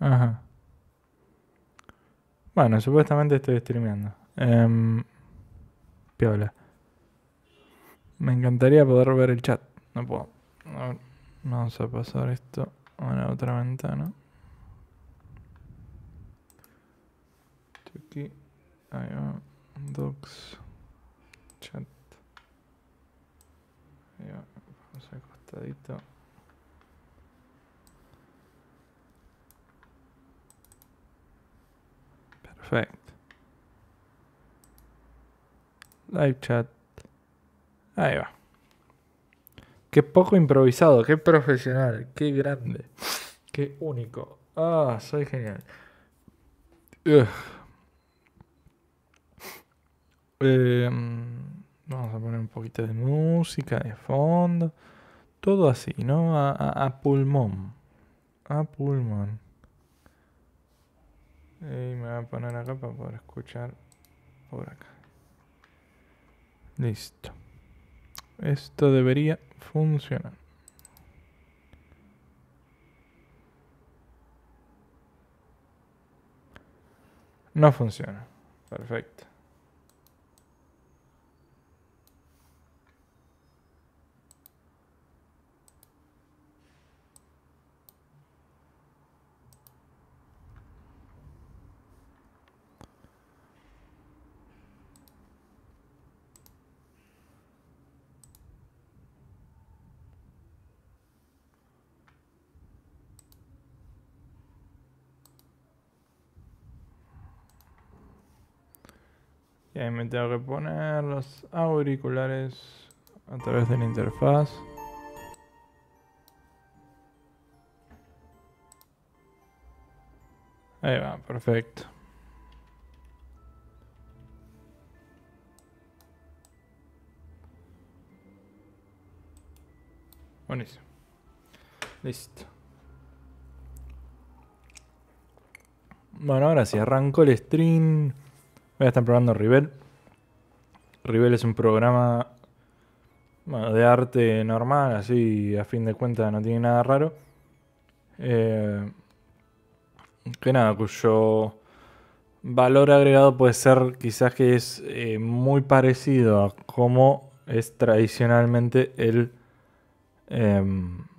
Ajá. Bueno, supuestamente estoy streameando. Piola. Me encantaría poder ver el chat. No puedo. A ver, vamos a pasar esto a la otra ventana. Estoy aquí. Ahí va. Docs. Chat. Ahí va. Vamos al costadito. Perfecto. Live chat. Ahí va. Qué poco improvisado, qué profesional, qué grande, qué único. Ah, soy genial. Ugh. Vamos a poner un poquito de música de fondo. Todo así, ¿no? A pulmón. A pulmón. Y me voy a poner acá para poder escuchar por acá. Listo. Esto debería funcionar. No funciona. Perfecto. Y ahí me tengo que poner los auriculares a través de la interfaz. Ahí va, perfecto. Buenísimo. Listo. Bueno, ahora sí, arranco el stream. Voy a estar probando Rivel. Rivel es un programa, bueno, de arte normal, así a fin de cuentas no tiene nada raro. Que nada, cuyo valor agregado puede ser quizás que es muy parecido a cómo es tradicionalmente em,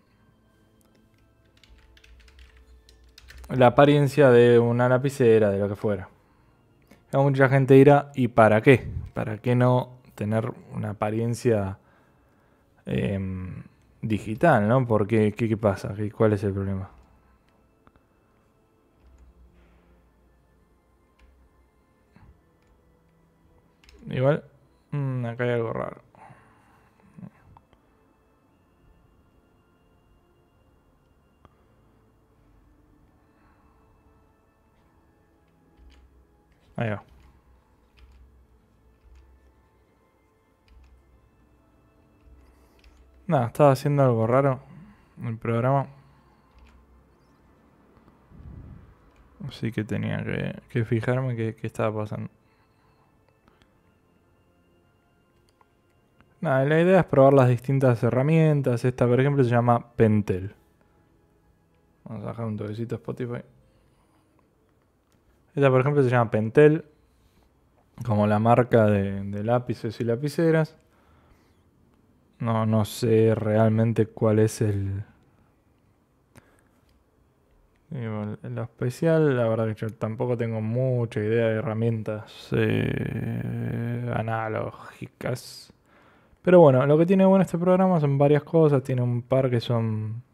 la apariencia de una lapicera, de lo que fuera. Mucha gente dirá, ¿y para qué? ¿Para qué no tener una apariencia digital, ¿no? ¿Por qué? ¿Qué pasa? ¿Cuál es el problema? Igual, acá hay algo raro. Ahí va. Nada, estaba haciendo algo raro en el programa. Así que tenía que fijarme qué estaba pasando. Nada, la idea es probar las distintas herramientas. Esta, por ejemplo, se llama Pentel. Vamos a bajar un toquecito a Spotify. Esta, por ejemplo, se llama Pentel, como la marca de lápices y lapiceras. No sé realmente cuál es lo especial. La verdad que yo tampoco tengo mucha idea de herramientas analógicas. Pero bueno, lo que tiene bueno este programa son varias cosas. Tiene un par que son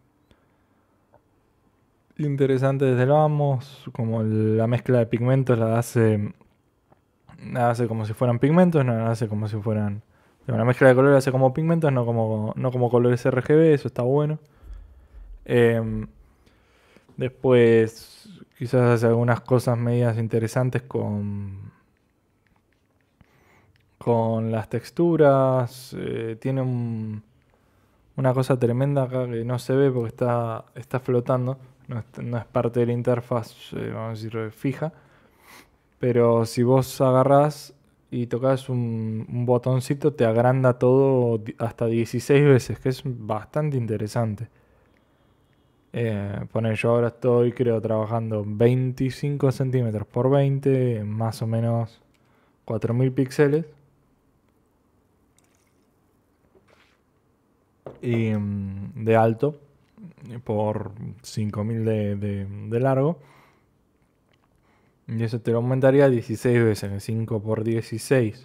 interesantes desde el vamos, como la mezcla de pigmentos la hace como si fueran pigmentos, no la hace como si fueran... La mezcla de colores hace como pigmentos, no como colores RGB, eso está bueno. Em, Después quizás hace algunas cosas medias interesantes con las texturas. Tiene una cosa tremenda acá que no se ve porque está flotando. No es parte de la interfaz, vamos a decir, fija. Pero si vos agarrás y tocas un botoncito, te agranda todo hasta 16 veces, que es bastante interesante. Poner yo ahora estoy, creo, trabajando 25 centímetros por 20, más o menos 4000 píxeles. Y de alto por 5000 de largo. Y eso te lo aumentaría 16 veces. 5 por 16.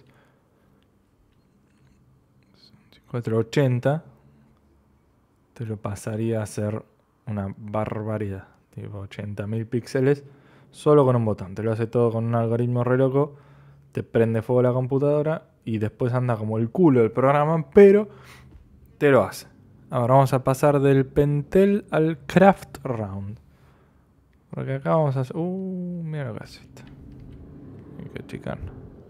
480. Te lo pasaría a ser una barbaridad. Tipo 80.000 píxeles solo con un botón. Te lo hace todo con un algoritmo re loco. Te prende fuego la computadora y después anda como el culo el programa, pero te lo hace. Ahora vamos a pasar del Pentel al Craft Round. Porque acá vamos a hacer... mira lo que hace esto. Hay que checarlo.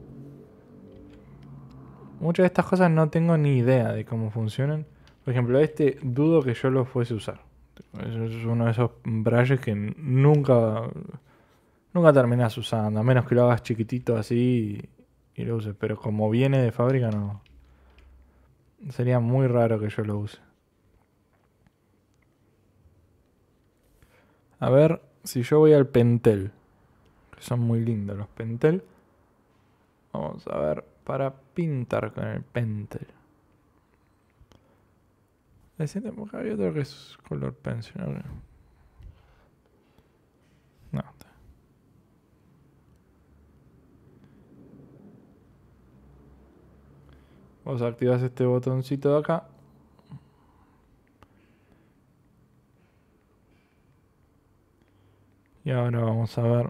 Muchas de estas cosas no tengo ni idea de cómo funcionan. Por ejemplo, este dudo que yo lo fuese a usar. Es uno de esos brushes que nunca terminas usando. A menos que lo hagas chiquitito así y lo uses. Pero como viene de fábrica, no. Sería muy raro que yo lo use. A ver si yo voy al Pentel. Que son muy lindos los Pentel. Vamos a ver para pintar con el Pentel. Hay otro que es color pencil. No. Vos activas este botoncito de acá. Y ahora vamos a ver.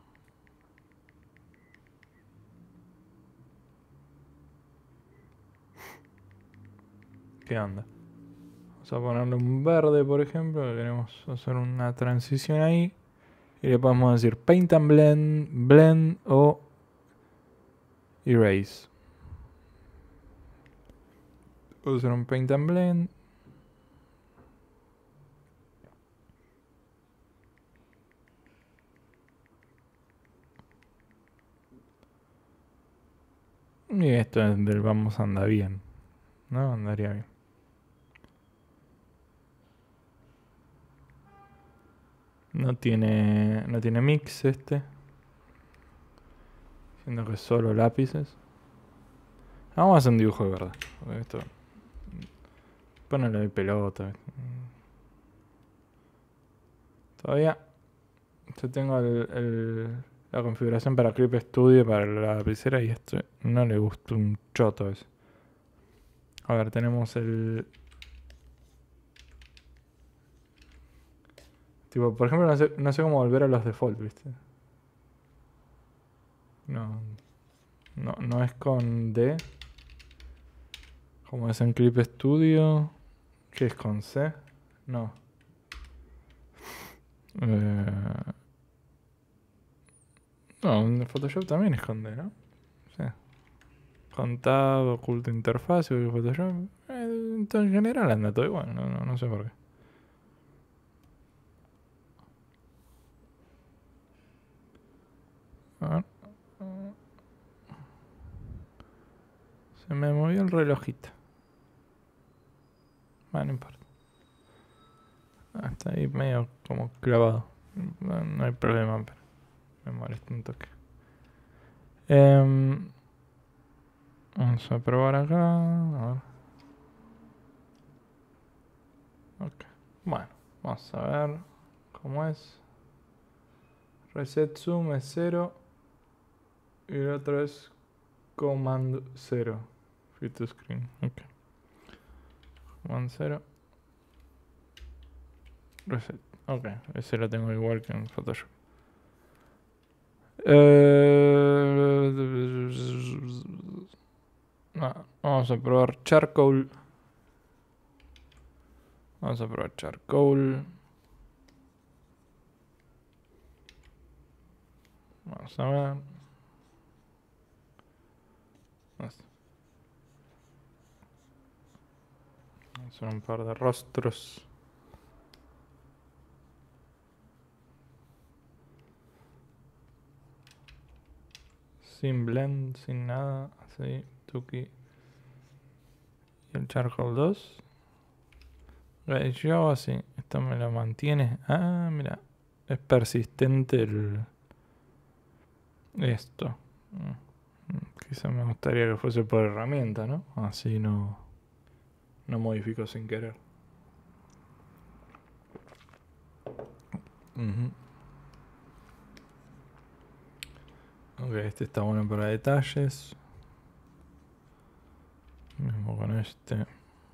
¿Qué onda? Vamos a ponerle un verde, por ejemplo. Queremos hacer una transición ahí. Y le podemos decir Paint and Blend, Blend o Erase. Puedo hacer un Paint and Blend. Y esto es del vamos anda bien. ¿No? Andaría bien. No tiene mix este. Siendo que es solo lápices. Vamos a hacer un dibujo de verdad. Esto. Ponele de pelota. Todavía yo tengo la configuración para Clip Studio para la lapicera y esto no le gusta un choto eso. A ver, tenemos el... Tipo, por ejemplo, no sé cómo volver a los default, ¿viste? No es con D. Como es en Clip Studio. ¿Qué es con C? No. No, en Photoshop también es con D, ¿no? Sí. Con Tab, oculta interfaz, y Photoshop. En general anda todo igual, no sé por qué. A ver. Se me movió el relojito. No importa. Está ahí medio como clavado. No hay problema, pero me molesta un toque. Vamos a probar acá. A ver. Ok. Bueno, vamos a ver cómo es. Reset zoom es 0. Y el otro es command 0. Fit to screen. Ok. Command 0. Reset. Ok, ese lo tengo igual que en Photoshop. Vamos a probar Charcoal. Vamos a probar Charcoal. Vamos a ver. Vamos a hacer un par de rostros. Sin blend, sin nada. Así, tuki. Y el Charcoal 2. Yo hago así. Esto me lo mantiene. Ah, mira. Es persistente esto. Quizá me gustaría que fuese por herramienta, ¿no? Así no modifico sin querer. Ok, este está bueno para detalles. Mismo con este.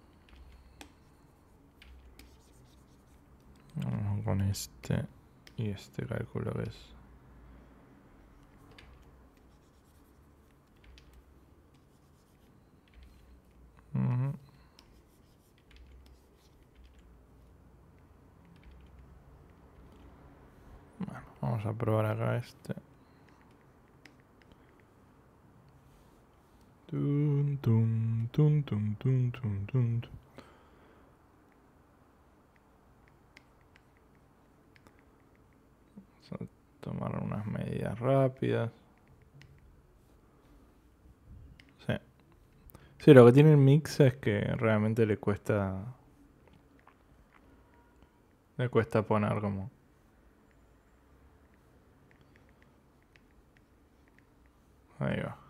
Vamos con este. Y este calculo que es. Bueno, vamos a probar acá este. Tun, tun, tun, tun, tun, tun, tun. Vamos a tomar unas medidas rápidas. Sí. Sí, lo que tiene el mix es que realmente le cuesta poner como. Ahí va.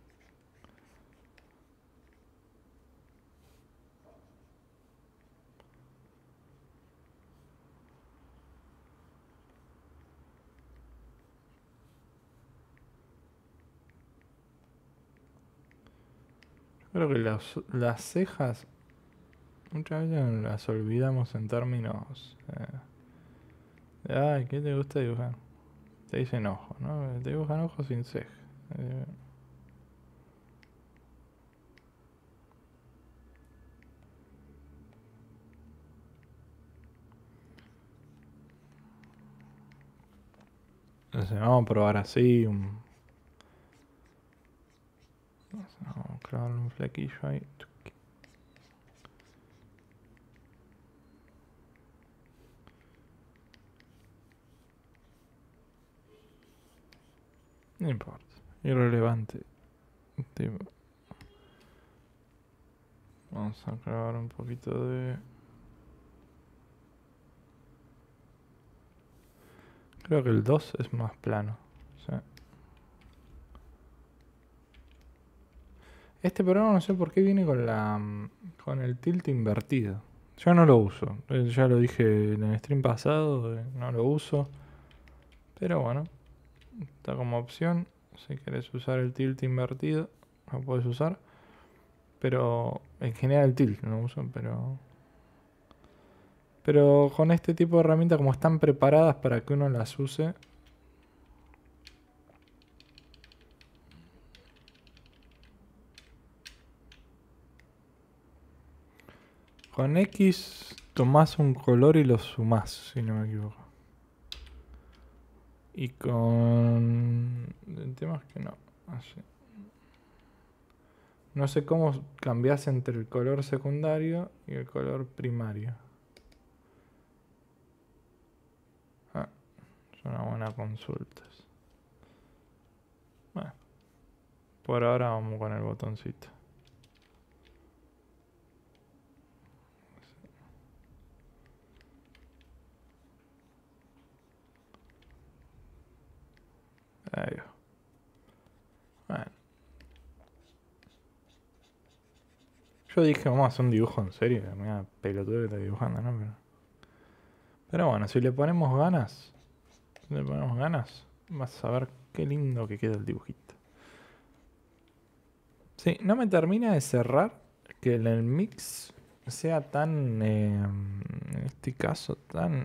Creo que las cejas muchas veces las olvidamos en términos. Ay, ¿qué te gusta dibujar? Te dicen ojo, ¿no? Te dibujan ojos sin ceja. Eh, Entonces, vamos a probar así. Vamos a clavar un flequillo ahí. No importa. Irrelevante. Tipo, vamos a clavar un poquito de. Creo que el 2 es más plano. Sí. Este programa no sé por qué viene con el tilt invertido. Yo no lo uso. Ya lo dije en el stream pasado, no lo uso. Pero bueno, está como opción. Si querés usar el tilt invertido, lo puedes usar. Pero en general el tilt no lo uso, pero con este tipo de herramientas como están preparadas para que uno las use. Con X tomás un color y lo sumás, si no me equivoco. Y con. El tema es que no. Así. No sé cómo cambias entre el color secundario y el color primario. Ah, es una buena consulta. Bueno, por ahora vamos con el botoncito. Ahí va. Bueno. Yo dije, vamos a hacer un dibujo en serio. Mira, pelotudo que está dibujando, ¿no? Pero bueno, si le ponemos ganas, vas a ver qué lindo que queda el dibujito. Sí, no me termina de cerrar que el mix sea tan, en este caso, tan.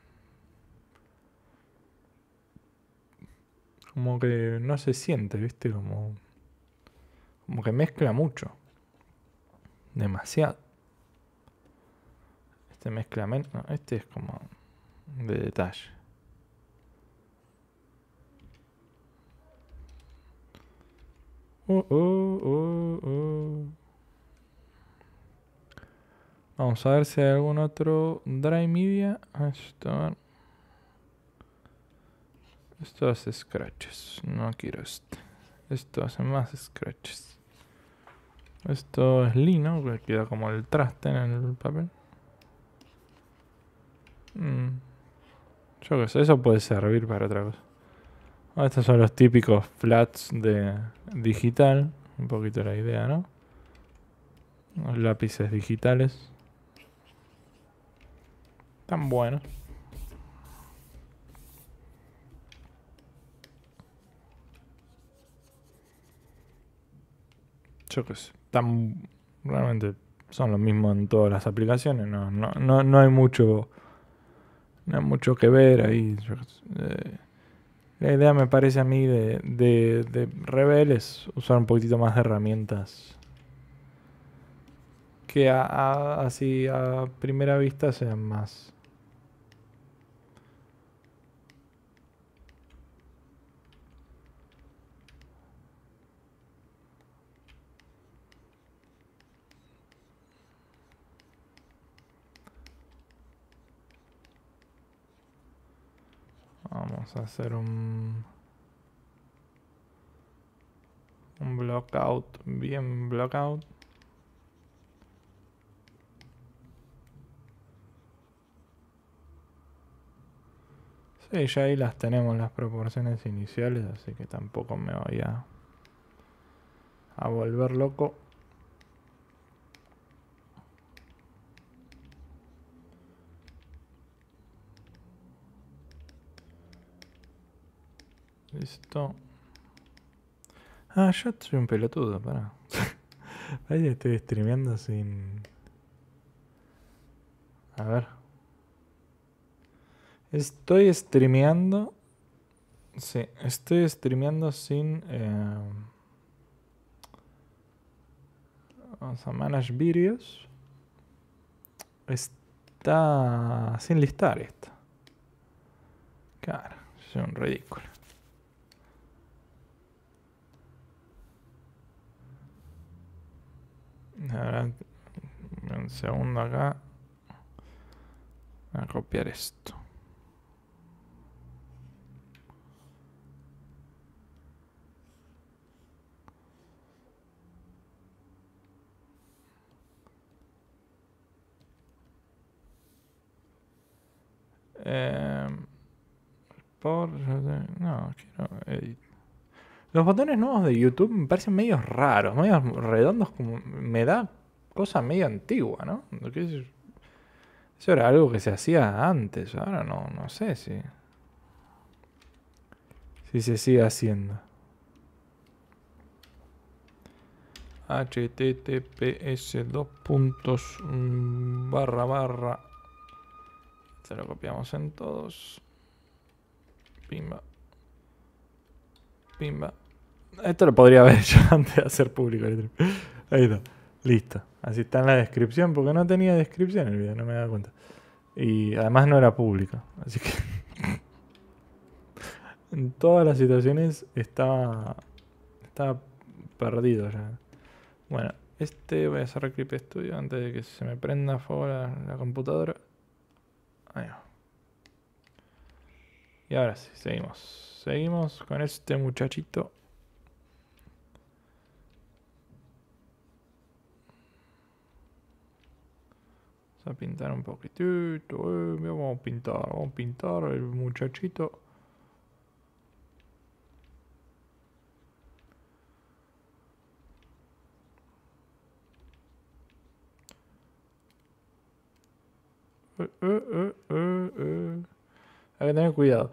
Como que no se siente, ¿viste? Como que mezcla mucho. Demasiado. Este mezcla menos. No, este es como de detalle. Vamos a ver si hay algún otro dry media. Esto hace scratches. No quiero este. Esto hace más scratches. Esto es lino, que queda como el traste en el papel. Yo qué sé, eso puede servir para otra cosa. Estos son los típicos flats de digital. Un poquito la idea, ¿no? Los lápices digitales. Están buenos. Yo qué sé. Están... Realmente son lo mismo en todas las aplicaciones. No hay mucho... No hay mucho que ver ahí. La idea me parece a mí de Rebel es usar un poquitito más de herramientas que así a primera vista sean más. Vamos a hacer un blockout, bien blockout. Sí, ya ahí las tenemos las proporciones iniciales, así que tampoco me voy a volver loco. Listo. Ah, yo soy un pelotudo, pará. Ahí estoy streameando sin... A ver. Estoy streameando... Sí, estoy streameando sin... Vamos a manage videos. Está sin listar esto. Claro, soy un ridículo. Ahora, un segundo acá. Voy a copiar esto. No, quiero edit. Los botones nuevos de YouTube me parecen medio raros, medio redondos, como me da cosa medio antigua, ¿no? Eso era algo que se hacía antes, ahora no sé si se sigue haciendo. https // se lo copiamos en todos. Pimba. Pimba. Esto lo podría haber hecho antes de hacer público. Ahí está. Listo. Así está en la descripción, porque no tenía descripción el video, no me daba cuenta. Y además no era público. Así que en todas las situaciones estaba perdido ya. Bueno, voy a cerrar Clip Studio antes de que se me prenda a fuego la computadora. Ahí va. Y ahora sí, seguimos. Seguimos con este muchachito. Vamos a pintar un poquitito. Vamos a pintar el muchachito. Hay que tener cuidado.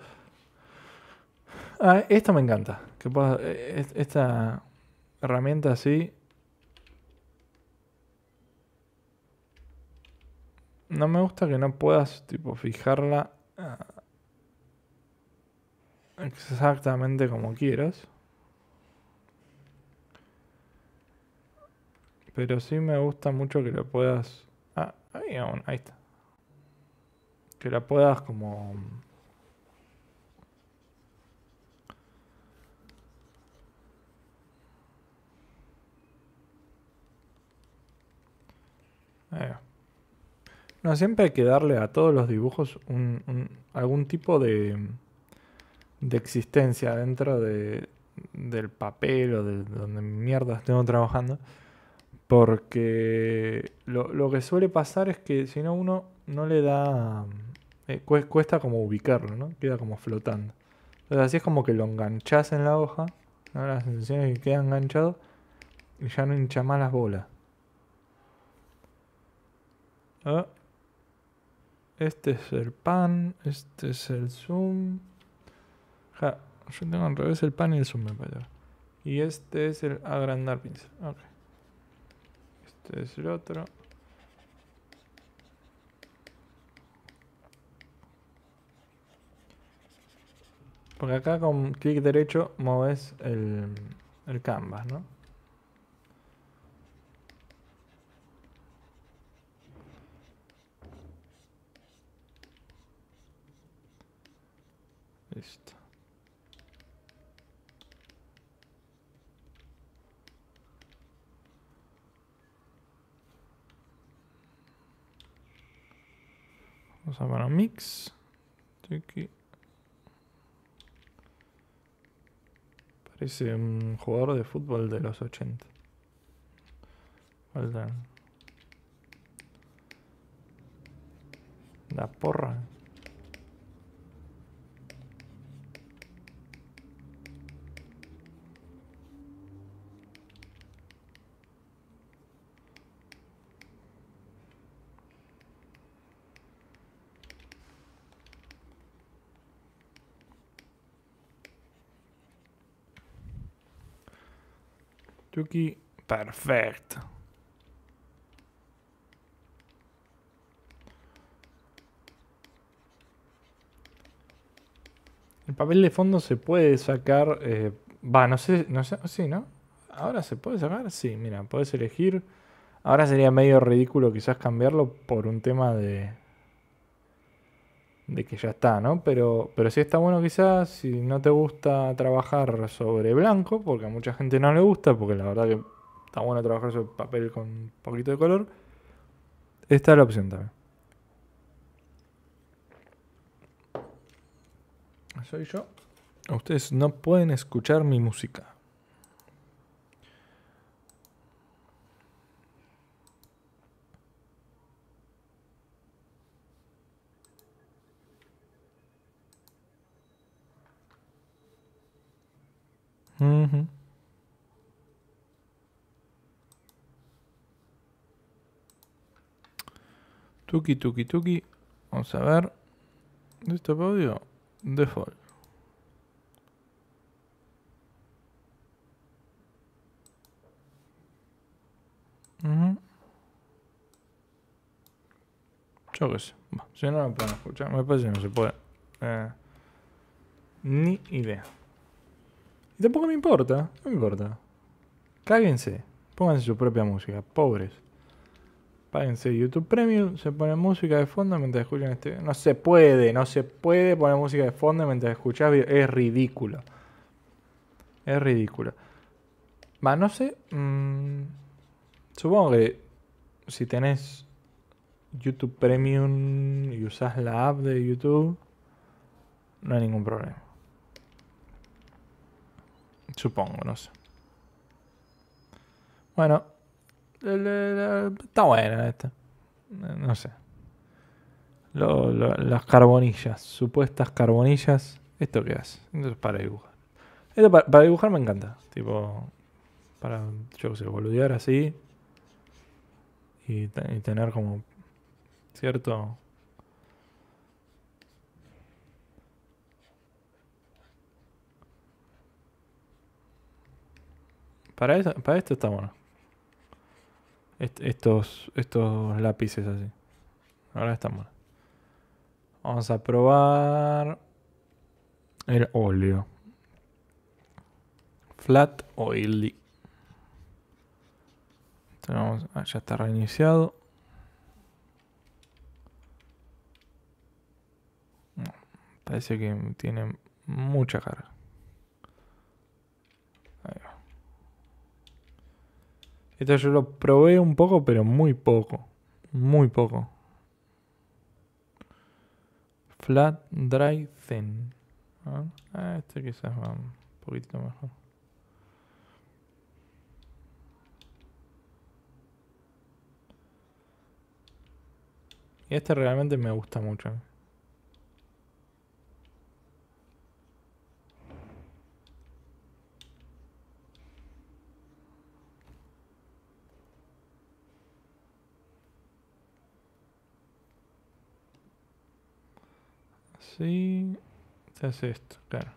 Esto me encanta. Que esta herramienta así. No me gusta que no puedas tipo fijarla exactamente como quieras. Pero sí me gusta mucho que lo puedas... ahí está. Que la puedas como... No, siempre hay que darle a todos los dibujos algún tipo de existencia dentro del papel o de donde mierda estemos trabajando. Porque lo que suele pasar es que si no uno no le da Cuesta como ubicarlo, ¿no? Queda como flotando. Entonces así es como que lo enganchás en la hoja, ¿no? La sensación es que queda enganchado y ya no hincha más las bolas. Ah, este es el pan, este es el zoom. Ja, yo tengo al revés el pan y el zoom, me parece. Y este es el agrandar pincel. Ok. Este es el otro. Porque acá con clic derecho mueves el canvas, ¿no? Listo. Vamos a poner mix. Aquí. Parece un jugador de fútbol de los 80. Falta la porra. Yuki, perfecto. El papel de fondo se puede sacar. No sé, no sé, sí, ¿no? Ahora se puede sacar, sí, mira, puedes elegir. Ahora sería medio ridículo quizás cambiarlo por un tema de que ya está, ¿no? Pero sí está bueno quizás si no te gusta trabajar sobre blanco, porque a mucha gente no le gusta, porque la verdad que está bueno trabajar sobre papel con un poquito de color. Esta es la opción también. Soy yo. Ustedes no pueden escuchar mi música. Ujú. Tuki, tuki, tuki. Vamos a ver. ¿Listo para audio? Default. Ujú. Yo qué sé. Si no lo pueden escuchar, me parece que no se puede. Ni idea. Y tampoco me importa. No me importa. Cáguense. Pónganse su propia música. Pobres. Páguense YouTube Premium. Se pone música de fondo mientras escuchan este. No se puede. No se puede poner música de fondo mientras escuchas. Es ridículo. Es ridículo. No sé. Supongo que si tenés YouTube Premium y usás la app de YouTube, no hay ningún problema. Supongo, no sé. Bueno, está buena esta. No sé. Las carbonillas, supuestas carbonillas. ¿Esto qué hace? Esto es para dibujar. Esto para dibujar me encanta. Tipo, para, yo qué sé, boludear así. Y tener como cierto. Para esto está bueno. Estos lápices así. Ahora están buenos. Vamos a probar el óleo. Flat oily. Ya está reiniciado. Parece que tiene mucha carga. Ahí va. Esto yo lo probé un poco, pero muy poco. Muy poco. Flat, dry, thin. Este quizás va un poquito mejor. Y este realmente me gusta mucho. así, se hace esto, claro.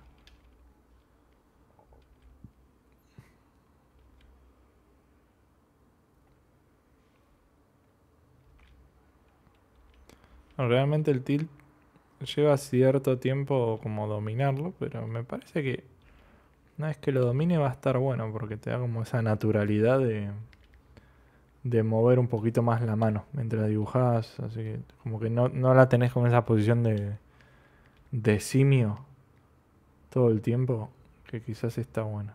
Realmente el tilt lleva cierto tiempo como dominarlo, pero me parece que una vez que lo domine va a estar bueno porque te da como esa naturalidad de mover un poquito más la mano mientras dibujás, así que como que no la tenés con esa posición de simio todo el tiempo, que quizás está bueno.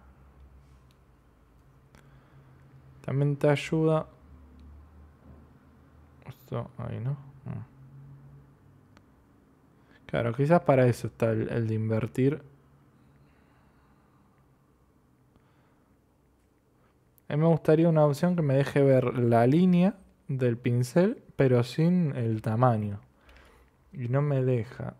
También te ayuda... Esto, ahí, ¿no? Claro, quizás para eso está el de invertir. A mí me gustaría una opción que me deje ver la línea del pincel, pero sin el tamaño. Y no me deja.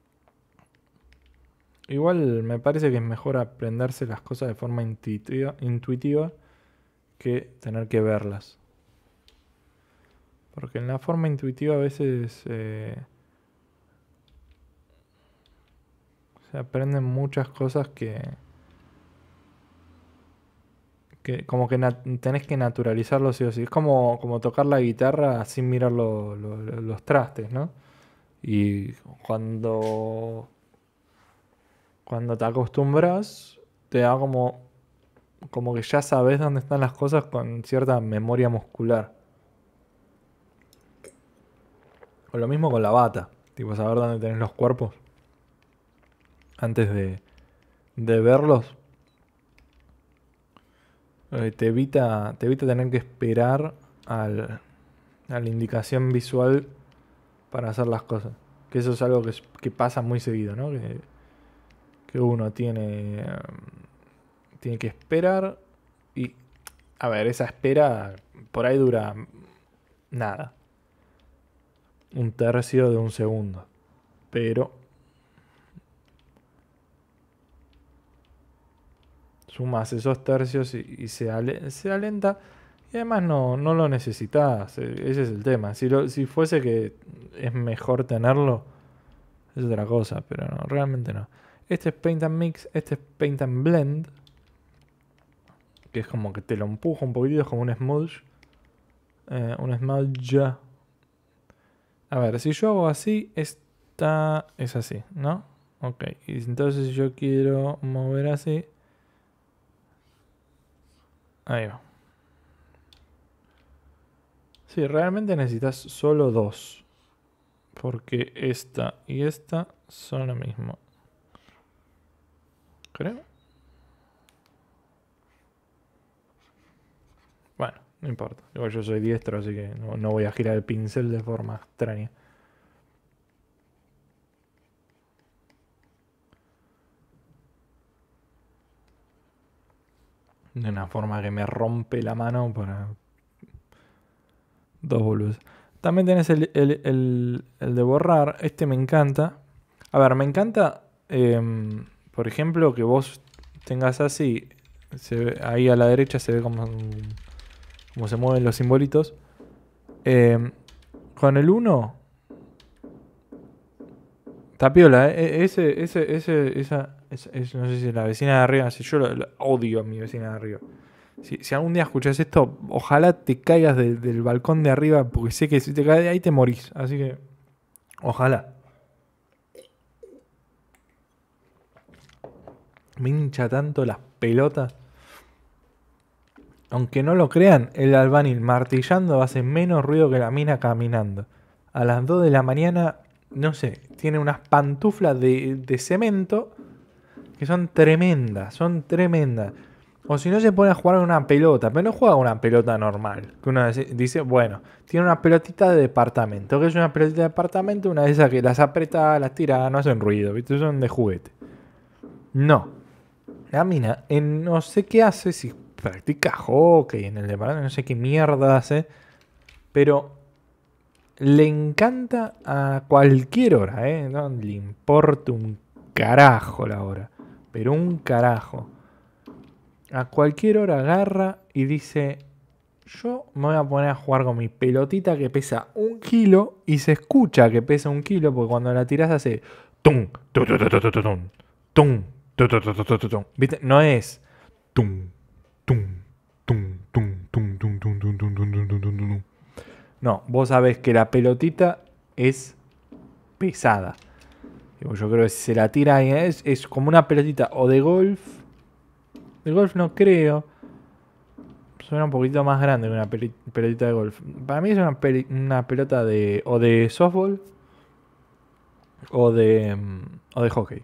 Igual me parece que es mejor aprenderse las cosas de forma intuitiva que tener que verlas. Porque en la forma intuitiva a veces se aprenden muchas cosas que como que tenés que naturalizarlo sí o sí. Es como tocar la guitarra sin mirar los trastes, ¿no? Y cuando te acostumbras, te da como que ya sabes dónde están las cosas con cierta memoria muscular. O lo mismo con la bata. Tipo, saber dónde tenés los cuerpos antes de verlos. Te evita tener que esperar a la indicación visual para hacer las cosas. Que eso es algo que pasa muy seguido, ¿no? Que uno tiene que esperar y... A ver, esa espera por ahí dura nada. Un tercio de un segundo. Pero sumas esos tercios y se alenta. Y además no lo necesitas. Ese es el tema. Si fuese que es mejor tenerlo, es otra cosa. Pero no, realmente no. Este es Paint and Mix. Este es Paint and Blend. Que es como que te lo empuja un poquitito. Es como un smudge. Un smudge. A ver, si yo hago así, esta es así, ¿no? Ok. Y entonces si yo quiero mover así. Ahí va. Sí, realmente necesitas solo dos. Porque esta y esta son lo mismo. Creo. Bueno, no importa. Igual yo soy diestro, así que no voy a girar el pincel de forma extraña. De una forma que me rompe la mano para dos boludos. También tenés el de borrar. Este me encanta. A ver, me encanta, por ejemplo, que vos tengas así. Ahí a la derecha se ve como se mueven los simbolitos. Con el 1 está piola, no sé si la vecina de arriba, si yo odio a mi vecina de arriba. Si algún día escuchas esto, ojalá te caigas del balcón de arriba, porque sé que si te caes de ahí te morís. Así que, ojalá. Me hincha tanto las pelotas. Aunque no lo crean, el albañil martillando hace menos ruido que la mina caminando. A las 2 de la mañana, no sé, tiene unas pantuflas de cemento que son tremendas, son tremendas. O si no se pone a jugar con una pelota, pero no juega con una pelota normal. Que uno dice, bueno, tiene una pelotita de departamento. Que es una pelotita de departamento? Una de esas que las aprieta, las tira, no hacen ruido, ¿viste? Son de juguete. No. La mina, no sé qué hace, si practica hockey en el departamento, no sé qué mierda hace. Pero le encanta a cualquier hora, ¿eh? No le importa un carajo la hora. Pero un carajo. A cualquier hora agarra y dice, yo me voy a poner a jugar con mi pelotita que pesa 1 kilo y se escucha que pesa 1 kilo porque cuando la tirás hace tum, tu, tu, tu, tu, tu, tu, tum, tum, tu, tu, tu, tu, tu, tu, tum. ¿Viste? No es tum, tum, tum, tum, tum, tum, tum, tum, tum, tum, tum, tum, tum, tum. No, vos sabés que la pelotita es pesada. Yo creo que si se la tira ahí es como una pelotita o de golf. De golf no creo. Suena un poquito más grande que una pelotita de golf. Para mí es una pelota de o de softball o de hockey.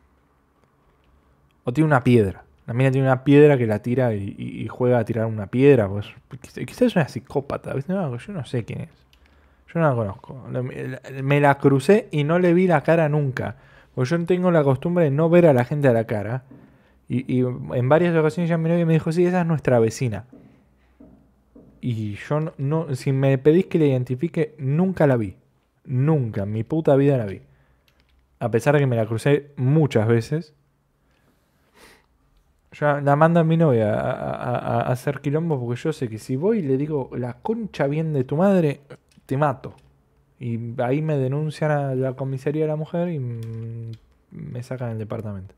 O tiene una piedra. La mina tiene una piedra que la tira y juega a tirar una piedra. Pues, quizás es una psicópata. ¿Viste? No, yo no sé quién es. Yo no la conozco. Me la crucé y no le vi la cara nunca. Porque yo tengo la costumbre de no ver a la gente a la cara. Y en varias ocasiones ya mi novia me dijo, sí, esa es nuestra vecina. Y yo no, si me pedís que la identifique, nunca la vi. Nunca, en mi puta vida la vi. A pesar de que me la crucé muchas veces. Yo la mando a mi novia a hacer quilombo porque yo sé que si voy y le digo la concha bien de tu madre, te mato. Y ahí me denuncian a la comisaría de la mujer y me sacan del departamento.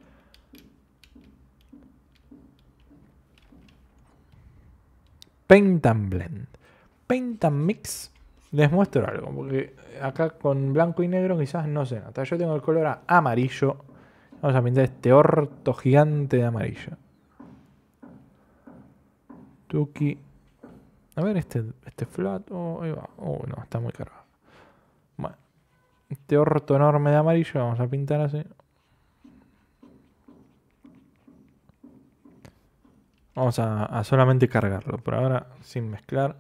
Paint and Blend. Paint and Mix. Les muestro algo, porque acá con blanco y negro quizás no se nota. Yo tengo el color amarillo. Vamos a pintar este orto gigante de amarillo. Tuki. A ver este flat. Oh, ahí va. Oh, no, está muy cargado. Bueno. Este orto enorme de amarillo vamos a pintar así. Vamos a solamente cargarlo. Por ahora sin mezclar.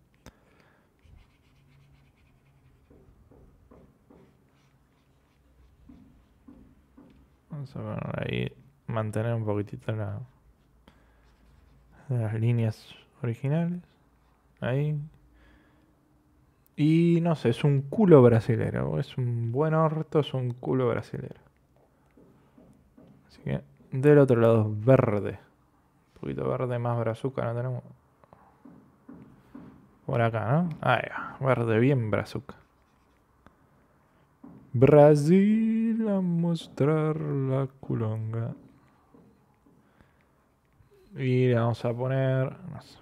Vamos a poner ahí. Mantener un poquitito las líneas originales. Ahí. Y no sé, es un culo brasilero. Es un buen orto, es un culo brasilero. Así que del otro lado verde. Un poquito verde más brazuca, no tenemos. Por acá, ¿no? Ahí va, verde bien brazuca. Brasil a mostrar la culonga. Y le vamos a poner. No sé.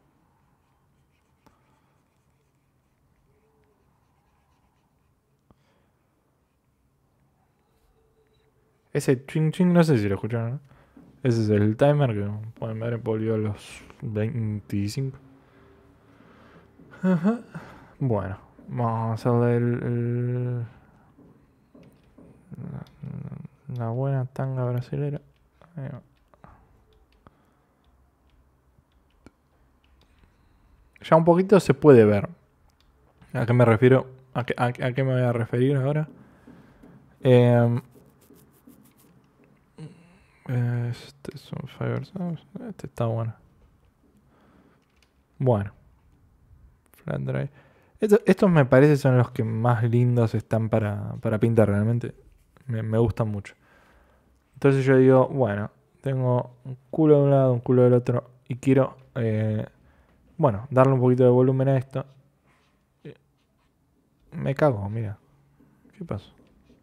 Ese ching ching, no sé si lo escucharon, ¿no? Ese es el timer que pueden ver, volvió a los 25. Ajá. Bueno, vamos a hacerle la buena tanga brasilera. Ahí va. Ya un poquito se puede ver. ¿A qué me refiero? ¿A qué me voy a referir ahora? Este es un Firesource. Este está bueno. Bueno. Flat Dry. Estos me parece son los que más lindos están para pintar realmente. Me gustan mucho. Entonces yo digo, bueno, tengo un culo de un lado, un culo del otro. Y quiero, bueno, darle un poquito de volumen a esto. Me cago, mira. ¿Qué pasó?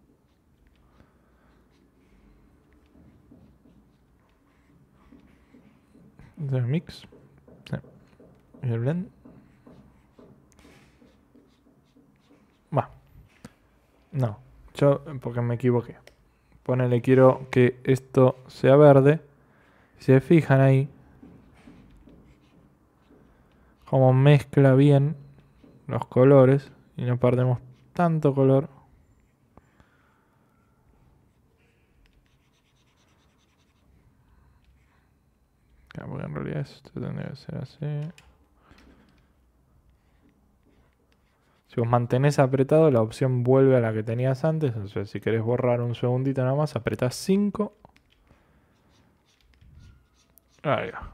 ¿El mix? Sí. ¿Y el blend? Va. No. Yo, porque me equivoqué. Ponele, quiero que esto sea verde. Si se fijan ahí, como mezcla bien los colores y no perdemos tanto color. Claro, porque en realidad esto tendría que ser así. Si vos mantenés apretado, la opción vuelve a la que tenías antes. O sea, si querés borrar un segundito nada más, apretás 5. Ahí va.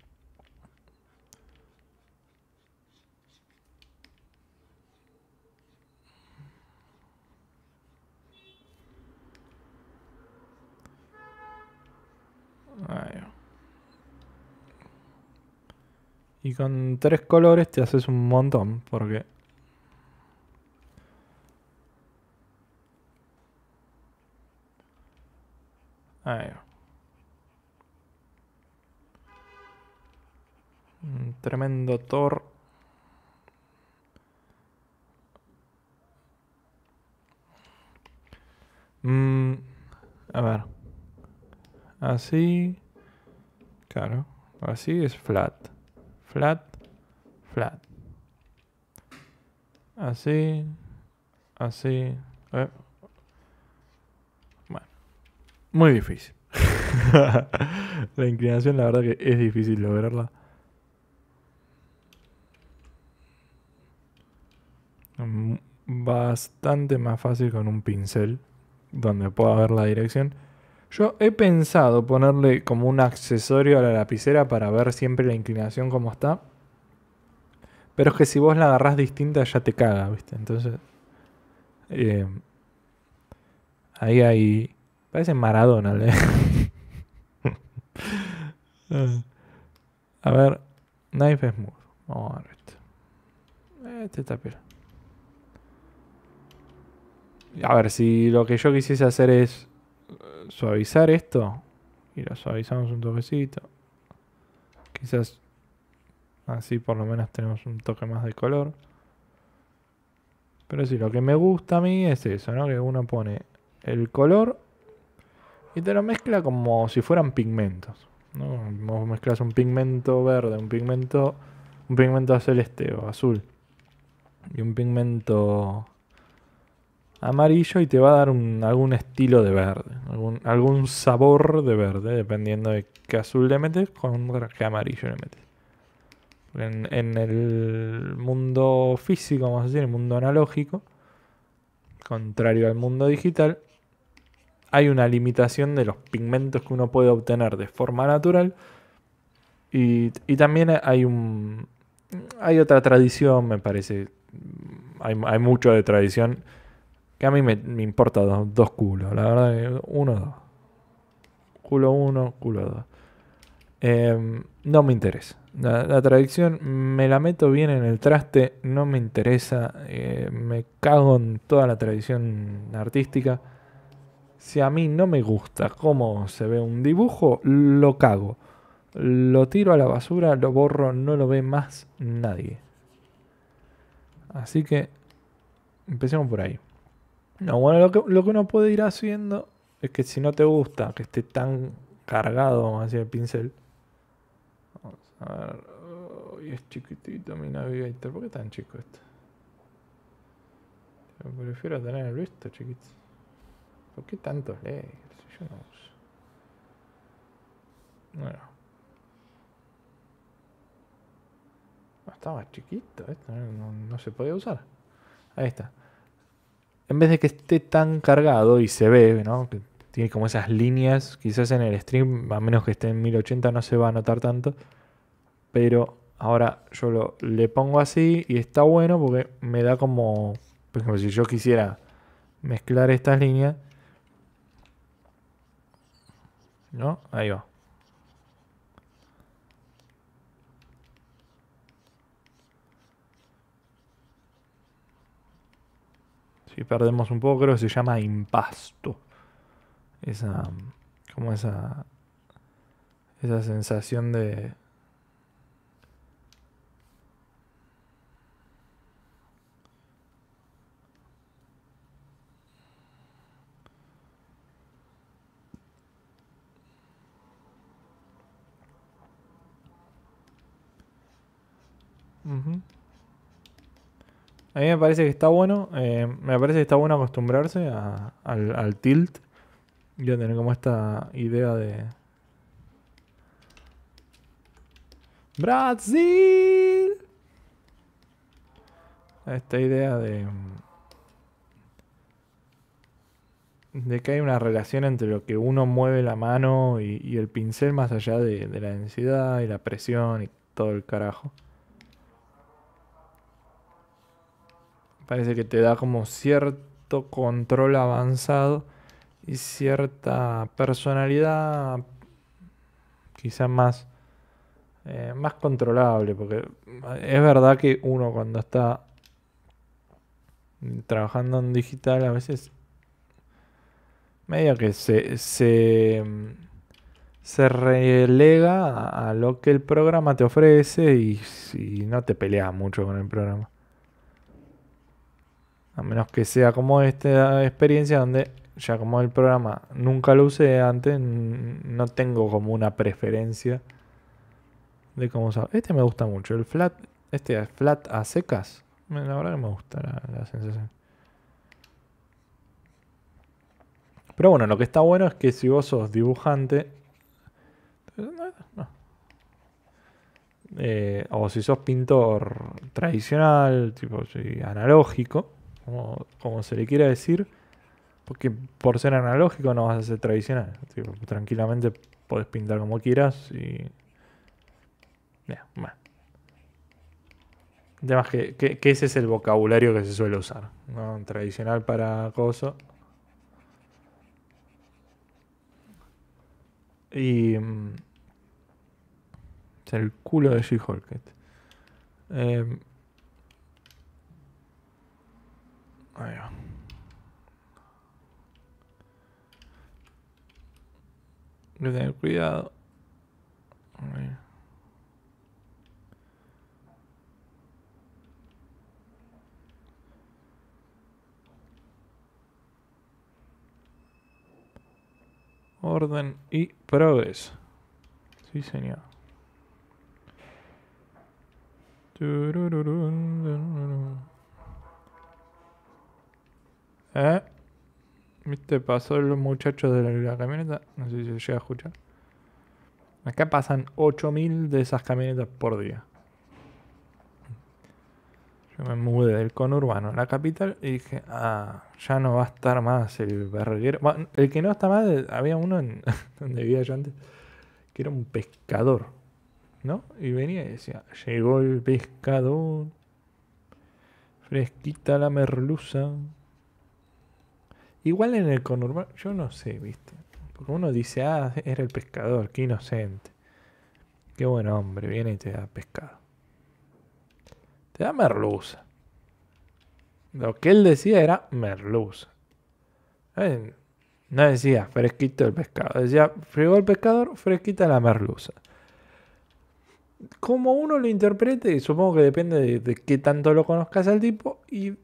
Ahí va. Y con 3 colores te haces un montón, porque Ahí va. Un tremendo Thor. A ver. Así. Claro. Así es flat. Flat. Flat. Así. Así. Bueno. Muy difícil. La inclinación, la verdad que es difícil lograrla. Bastante más fácil con un pincel, donde pueda ver la dirección. Yo he pensado ponerle como un accesorio a la lapicera para ver siempre la inclinación como está. Pero es que si vos la agarrás distinta ya te caga, ¿viste? Entonces... ahí hay... Parece Maradona, ¿eh? A ver... Knife Smooth. Vamos a ver esto. Este está piola. A ver, si lo que yo quisiese hacer es suavizar esto, y lo suavizamos un toquecito, quizás así por lo menos tenemos un toque más de color. Pero sí, lo que me gusta a mí es eso, ¿no? Que uno pone el color y te lo mezcla como si fueran pigmentos, ¿no? Vos mezclas un pigmento verde, un pigmento celeste o azul y un pigmento amarillo y te va a dar algún estilo de verde, algún sabor de verde, dependiendo de qué azul le metes con qué amarillo le metes. En el mundo físico, vamos a decir, el mundo analógico, contrario al mundo digital, hay una limitación de los pigmentos que uno puede obtener de forma natural y también hay otra tradición, me parece, hay mucho de tradición que a mí me importa dos culos, la verdad que uno, dos. No me interesa. La tradición me la meto bien en el traste, no me interesa. Me cago en toda la tradición artística. Si a mí no me gusta cómo se ve un dibujo, lo cago. Lo tiro a la basura, lo borro, no lo ve más nadie. Así que empecemos por ahí. No, bueno, lo que uno puede ir haciendo es que si no te gusta que esté tan cargado, vamos a decir, el pincel. Vamos a ver. Uy, es chiquitito mi Navigator. ¿Por qué tan chico esto? Yo prefiero tener el visto chiquito. ¿Por qué tantos layers? Yo no uso. Bueno. Estaba chiquito esto, no se podía usar. Ahí está. En vez de que esté tan cargado y se ve, ¿no? Que tiene como esas líneas, quizás en el stream, a menos que esté en 1080 no se va a notar tanto. Pero ahora yo le pongo así y está bueno porque me da como, por ejemplo, si yo quisiera mezclar estas líneas, ¿no? Ahí va. Si perdemos un poco, creo que se llama impasto. Como esa sensación de... A mí me parece que está bueno. Me parece que está bueno acostumbrarse al tilt. Y a tener como esta idea de... ¡Brasil! Esta idea de que hay una relación entre lo que uno mueve la mano y el pincel más allá de la densidad y la presión y todo el carajo. Parece que te da como cierto control avanzado y cierta personalidad quizá más controlable, porque es verdad que uno cuando está trabajando en digital a veces medio que se relega a lo que el programa te ofrece y no te peleas mucho con el programa. A menos que sea como esta experiencia donde ya como el programa nunca lo usé antes, no tengo como una preferencia de cómo usar. Este me gusta mucho, el flat, este flat a secas. La verdad que me gusta la sensación. Pero bueno, lo que está bueno es que si vos sos dibujante, o si sos pintor tradicional, tipo analógico, como se le quiera decir, porque por ser analógico no vas a ser tradicional. Tipo, tranquilamente podés pintar como quieras y... bueno. Además que ese es el vocabulario que se suele usar, ¿no? Tradicional para acoso. Y... es el culo de She-Hulk. Ahí va. Hay que tener cuidado. Ahí. Orden y progreso. Sí, señor. ¿Eh? ¿Viste? Pasó el muchacho de la camioneta. No sé si se llega a escuchar. Acá pasan 8000 de esas camionetas por día. Yo me mudé del conurbano a la capital y dije, ya no va a estar más el verguero. Bueno, el que no está más, había uno en donde vivía yo antes, que era un pescador, ¿no? Y venía y decía, llegó el pescador, fresquita la merluza. Igual en el conurbano, yo no sé, ¿viste? Porque uno dice, era el pescador, qué inocente. Qué buen hombre, viene y te da pescado. Te da merluza. Lo que él decía era merluza. No decía fresquito el pescado. Decía, fregó el pescador, fresquita la merluza. Como uno lo interprete, supongo que depende de qué tanto lo conozcas al tipo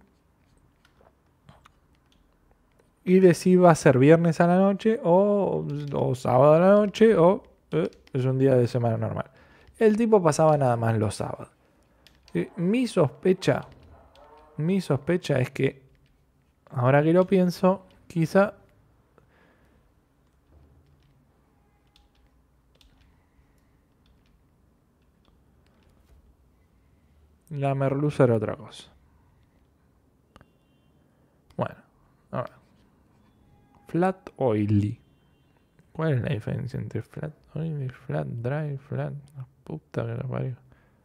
y de si va a ser viernes a la noche o sábado a la noche o es un día de semana normal. El tipo pasaba nada más los sábados. Mi sospecha es que, ahora que lo pienso, quizá la merluza era otra cosa. Bueno, a ver. Flat oily. ¿Cuál es la diferencia entre flat oily, flat dry, flat? La puta que lo parió.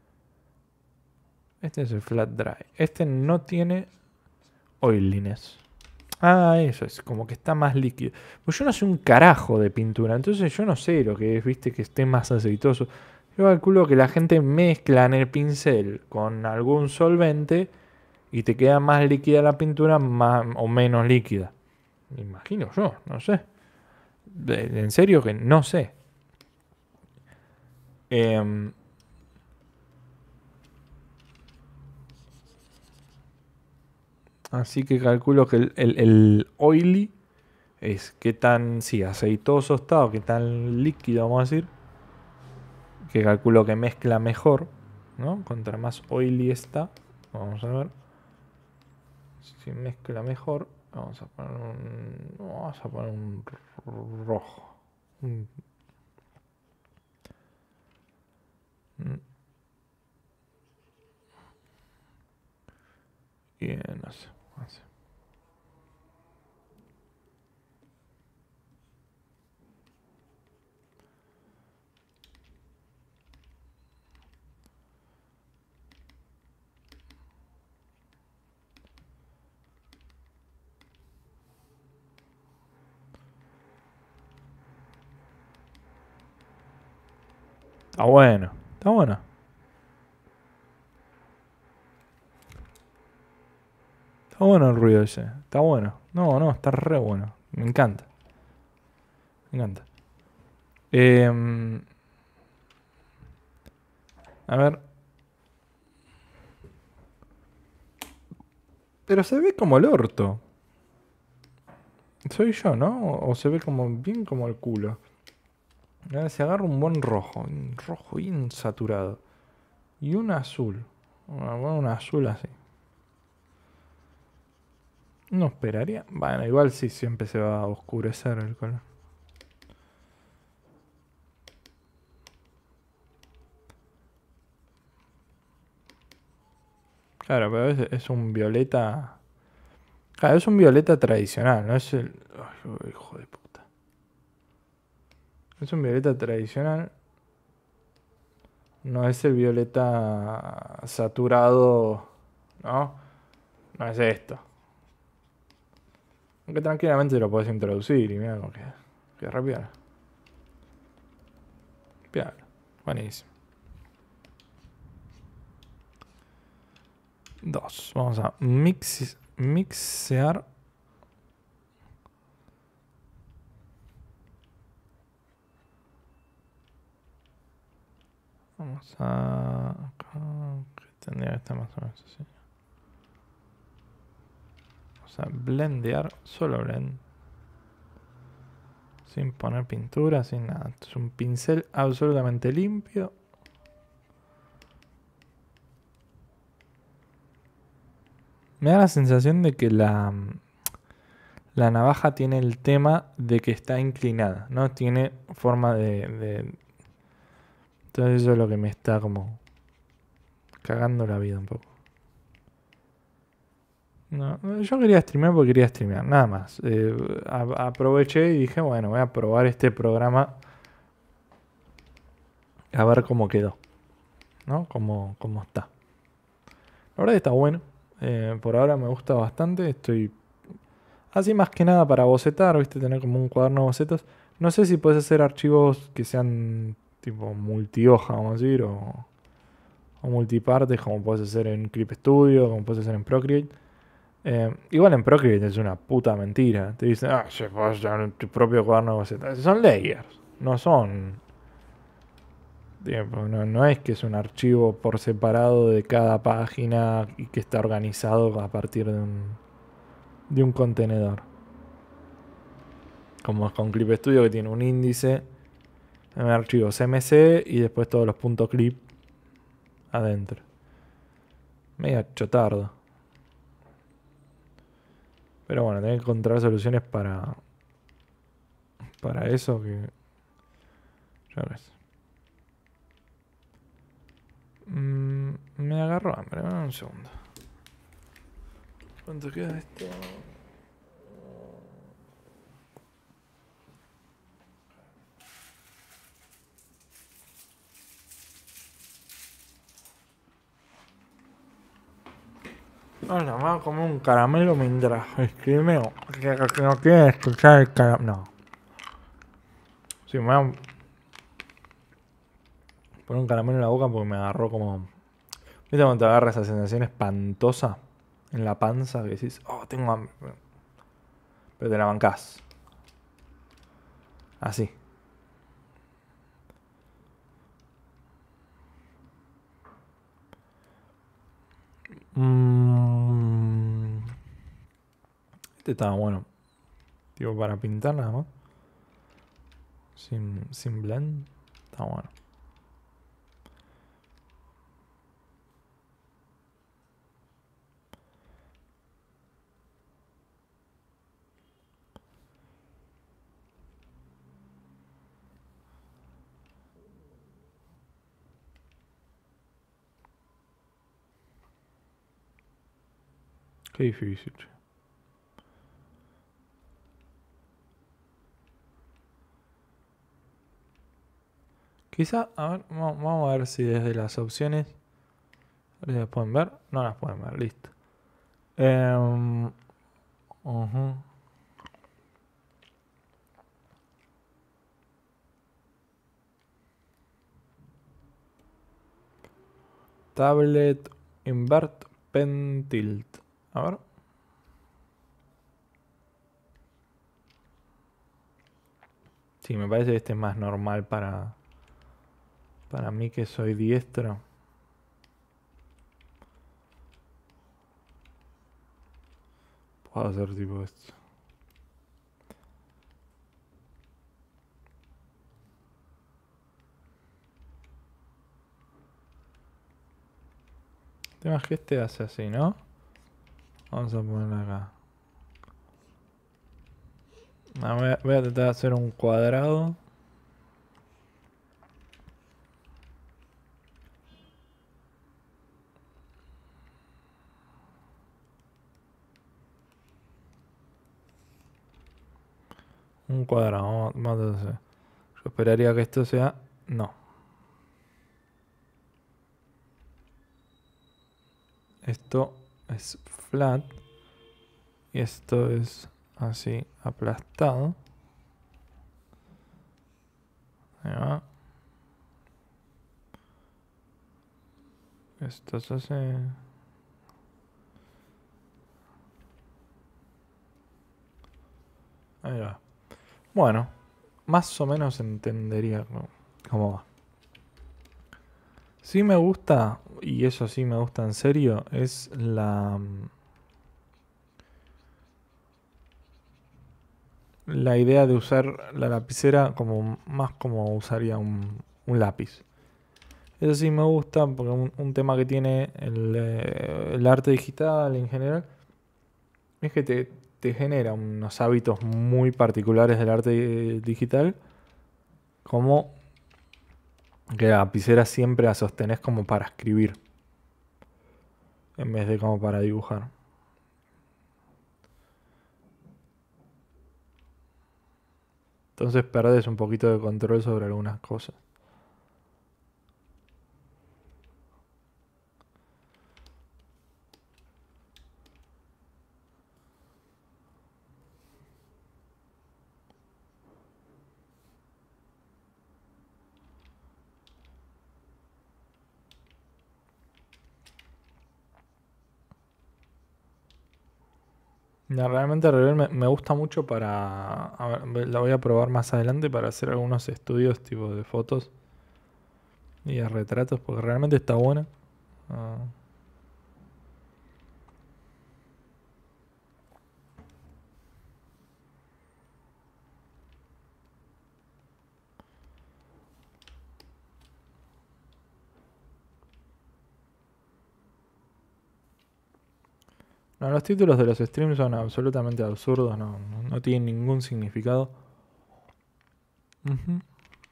Este es el flat dry. Este no tiene oiliness. Eso es, como que está más líquido. Pues yo no sé un carajo de pintura, entonces yo no sé lo que es, viste, que esté más aceitoso. Yo calculo que la gente mezcla en el pincel con algún solvente y te queda más líquida la pintura más, o menos líquida. Me imagino yo, no sé. En serio que no sé. Así que calculo que el oily es qué tan, sí, aceitoso está o qué tan líquido, vamos a decir. Que calculo que mezcla mejor, ¿no? Contra más oily está. Vamos a ver. Si mezcla mejor, vamos a poner un rojo. Bien, no sé. Está bueno, está bueno. Está bueno el ruido ese, está bueno. No, está re bueno, me encanta. Me encanta. Em, a ver. Pero se ve como el orto. Soy yo, ¿no? O se ve como bien como el culo. A ver, si agarro un rojo bien saturado. Y un azul. Un azul así. No esperaría. Bueno, igual sí, siempre se va a oscurecer el color. Claro, pero es un violeta. Claro, es un violeta tradicional, no es el. Ay, hijo de puta. Es un violeta tradicional. No es el violeta saturado. ¿No? No es esto. Aunque tranquilamente lo puedes introducir y mira como que re piola. Piola. Buenísimo. 2. Vamos a mixear. Vamos a. Que tendría que estar más o menos así. Vamos a blendear. Solo blend. Sin poner pintura, sin nada. Esto es un pincel absolutamente limpio. Me da la sensación de que la navaja tiene el tema de que está inclinada, no tiene forma Entonces eso es lo que me está como cagando la vida un poco. No, yo quería streamear porque quería streamear, nada más. Aproveché y dije, bueno, voy a probar este programa a ver cómo quedó, ¿no? Cómo está. La verdad que está bueno. Por ahora me gusta bastante. Estoy así más que nada para bocetar, ¿viste? Tener como un cuaderno de bocetos. No sé si puedes hacer archivos que sean tipo multihoja, vamos a decir, o multipartes, como puedes hacer en Clip Studio, como puedes hacer en Procreate. Igual en Procreate es una puta mentira. Te dicen, se puedes hacer tu propio cuaderno de bocetos. Son layers, no son. No es que es un archivo por separado de cada página y que está organizado a partir de un contenedor. Como es con Clip Studio, que tiene un índice, un archivo CMC y después todos los puntos clip adentro. Medio chotardo. Pero bueno, tengo que encontrar soluciones para eso que. Ya ves. Me agarró hambre, dame un segundo. ¿Cuánto queda esto? Hola, me voy a comer un caramelo mientras escribimeo. Que no quiere escuchar el caramelo. No. Sí, me voy a poner un caramelo en la boca porque me agarró como. ¿Viste cuando te agarra esa sensación espantosa en la panza que decís, oh, tengo hambre? Pero te la bancás. Así. Mm, este estaba bueno. Tipo para pintar nada más. Sin blend. Está bueno. Qué difícil. Che. Quizá, a ver, vamos a ver si desde las opciones. A ver si las pueden ver. No las pueden ver, listo. Ujú. Tablet Invert Pen Tilt. A ver. Sí, me parece que este es más normal para mí que soy diestro. Puedo hacer tipo esto. El tema es que este hace así, ¿no? Vamos a ponerlo acá. Voy a tratar de hacer un cuadrado. Un cuadrado, vamos a hacer. Yo esperaría que esto sea... No. Esto es flat. Y esto es así, aplastado. Ahí va. Esto se hace... Ahí va. Bueno, más o menos entendería cómo va. Sí me gusta, y eso sí me gusta en serio, es la idea de usar la lapicera como más como usaría un lápiz. Eso sí me gusta porque un tema que tiene el arte digital en general es que te genera unos hábitos muy particulares del arte digital, como que la lapicera siempre la sostenés como para escribir, en vez de como para dibujar. Entonces perdés un poquito de control sobre algunas cosas. No, realmente Rebel me gusta mucho para... A ver, la voy a probar más adelante para hacer algunos estudios tipo de fotos y de retratos, porque realmente está buena. Ah, no, los títulos de los streams son absolutamente absurdos, no tienen ningún significado. Ujú.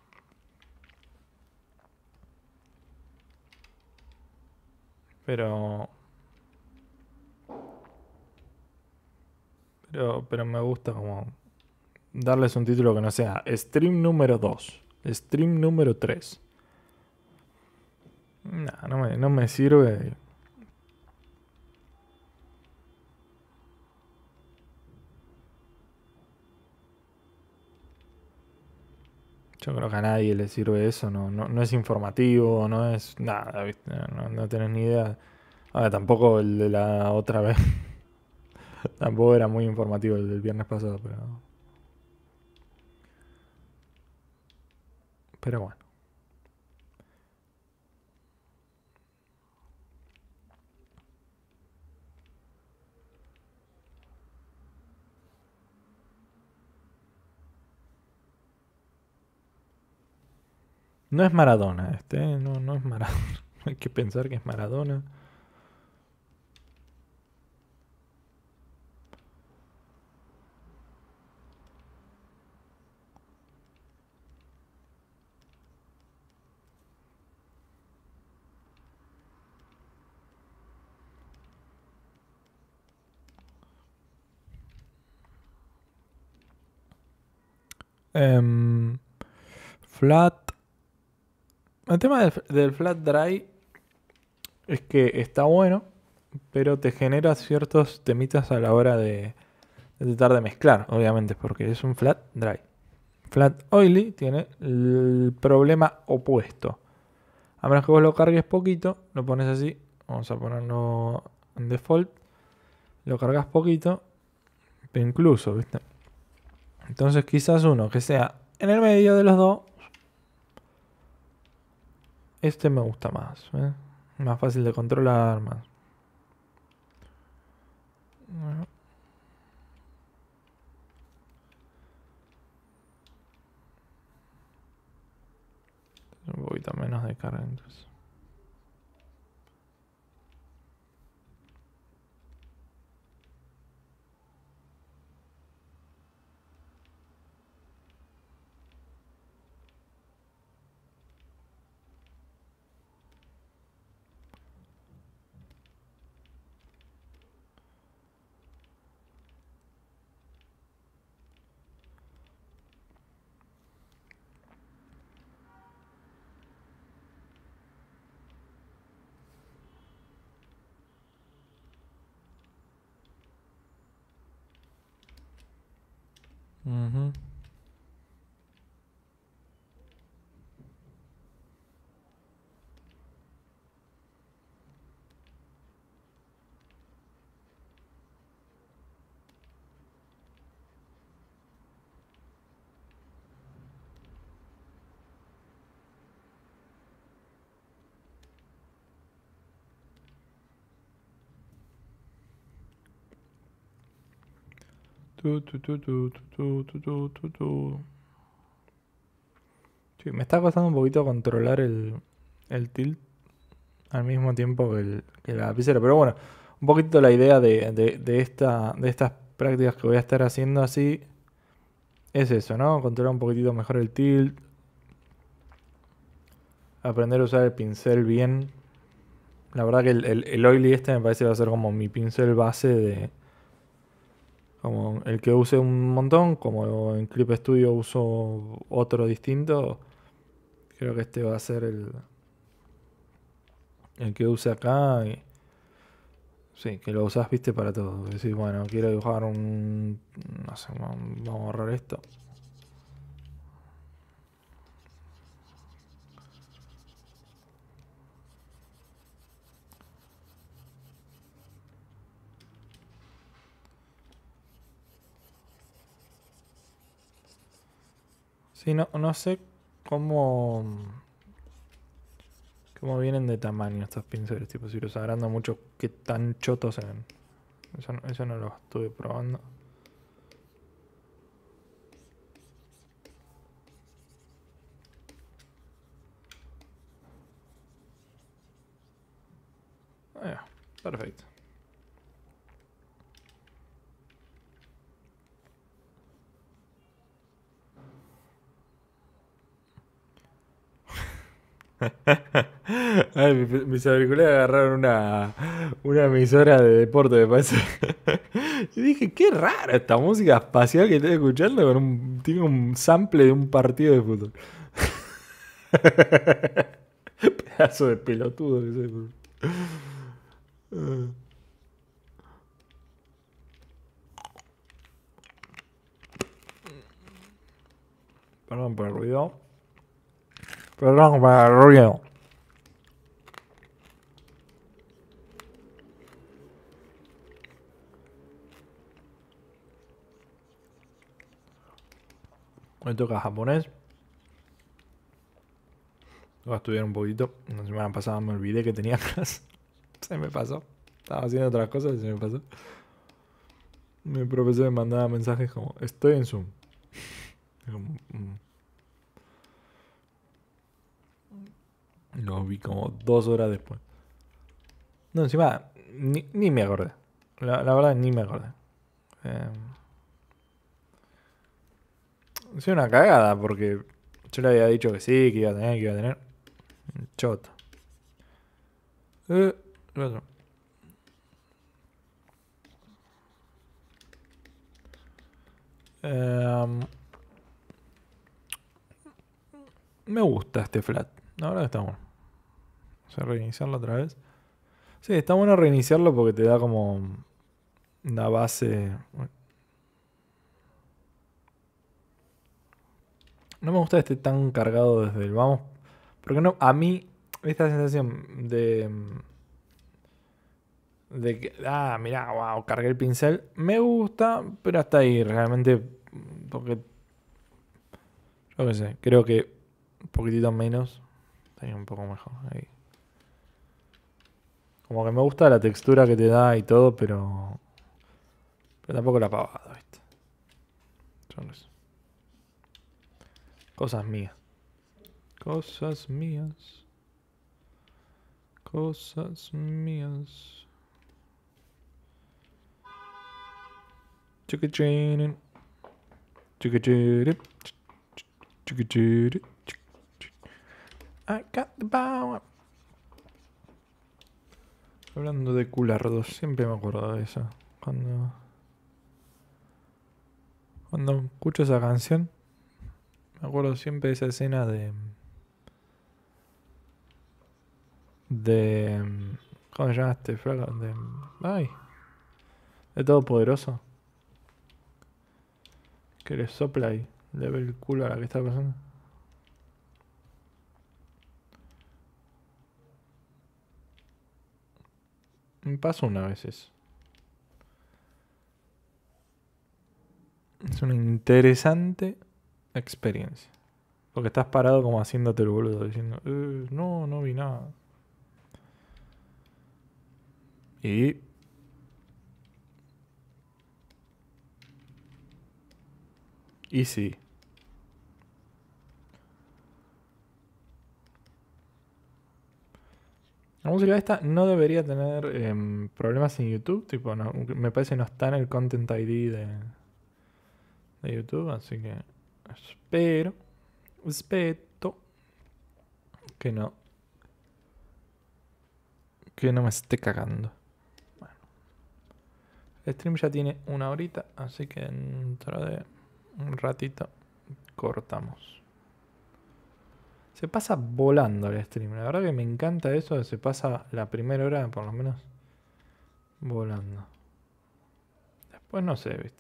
Pero, pero me gusta como darles un título que no sea Stream número 2, Stream número 3. Nah, no me sirve. Yo creo que a nadie le sirve eso, no es informativo, no es nada, ¿viste? No tenés ni idea. Ahora, tampoco el de la otra vez, tampoco era muy informativo el del viernes pasado, pero bueno. No es Maradona este, ¿eh? No es Maradona. Hay que pensar que es Maradona. Em, flat. El tema del flat dry es que está bueno, pero te genera ciertos temitas a la hora de tratar de mezclar, obviamente, porque es un flat dry. Flat oily tiene el problema opuesto. A menos que vos lo cargues poquito, lo pones así. Vamos a ponerlo en default. Lo cargas poquito, pero incluso, ¿viste? Entonces quizás uno que sea En el medio de los dos, este me gusta más. Más fácil de controlar, más. Bueno, un poquito menos de carga entonces. Ujú. Tu, tu, tu, tu, tu, tu, tu, tu, tu. Sí, me está costando un poquito controlar el tilt al mismo tiempo que la lapicera. Pero bueno, un poquito la idea de estas prácticas que voy a estar haciendo así es eso, ¿no? Controlar un poquitito mejor el tilt, aprender a usar el pincel bien. La verdad que el oily este me parece que va a ser como mi pincel base de... Como el que use un montón, como en Clip Studio uso otro distinto, creo que este va a ser el que use acá. Y, sí, que lo usás, viste, para todo. Decís, bueno, quiero dibujar un... No sé, vamos a borrar esto. Sí, no sé cómo, cómo vienen de tamaño estos pinceles. Tipo, si los agrandan mucho, qué tan chotos se ven. Eso no lo estuve probando. Ah, perfecto. Ay, mis auriculares agarraron una emisora de deporte, me parece. Y dije, qué rara esta música espacial que estoy escuchando tiene un sample de un partido de fútbol. Pedazo de pelotudo que soy. Perdón por el ruido. Perdón por el ruido. Hoy toca japonés. Voy a estudiar un poquito. La semana pasada me olvidé que tenía clase. Se me pasó. Estaba haciendo otras cosas y se me pasó. Mi profesor me mandaba mensajes como, estoy en Zoom. Lo vi como 2 horas después. No, encima, ni me acordé. La verdad, ni me acordé. Eh, es una cagada porque yo le había dicho que sí, que iba a tener, que iba a tener. Choto. Lo otro. Eh, me gusta este flat. La verdad está bueno. Vamos a reiniciarlo otra vez. Sí, está bueno reiniciarlo porque te da como una base. No me gusta que esté tan cargado desde el vamos. Porque no, a mí, esta sensación de que, mirá, wow, cargué el pincel, me gusta, pero hasta ahí realmente, porque Yo qué sé, creo que un poquitito menos estaría un poco mejor ahí. Como que me gusta la textura que te da y todo, pero tampoco la pavada, ¿viste? Son eso. Cosas mías. Cosas mías. Cosas mías. Chiquichinin. Chiquichiri. Chiquichiri. I got the power. Hablando de culardos, siempre me acuerdo de eso. Cuando escucho esa canción, me acuerdo siempre de esa escena de ¿cómo se llama este flaco? Ay, de Todopoderoso. Que le sopla y le ve el culo a la que está pasando. Me pasa una vez eso. Es una interesante experiencia. Porque estás parado como haciéndote el boludo, diciendo, no, no vi nada. Y sí. La música esta no debería tener problemas en YouTube. Tipo, no, me parece que no está en el Content ID de YouTube. Así que espero que no. Que no me esté cagando. Bueno. El stream ya tiene 1 horita. Así que dentro de un ratito cortamos. Se pasa volando el stream. La verdad que me encanta eso. Se pasa la primera hora, por lo menos, volando. Después no sé, viste.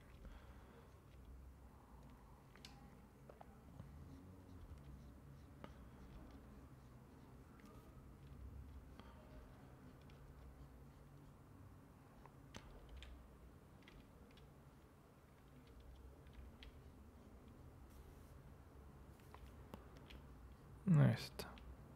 Esto.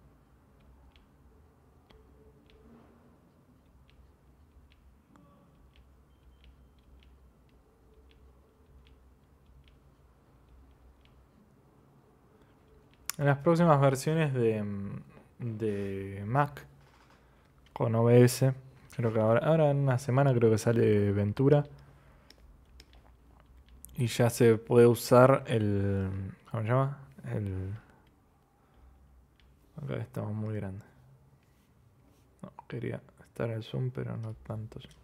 En las próximas versiones de Mac con OBS, creo que ahora en una semana creo que sale Ventura. Y ya se puede usar ¿cómo se llama? Acá estamos muy grandes. No, quería estar el zoom, pero no tanto zoom.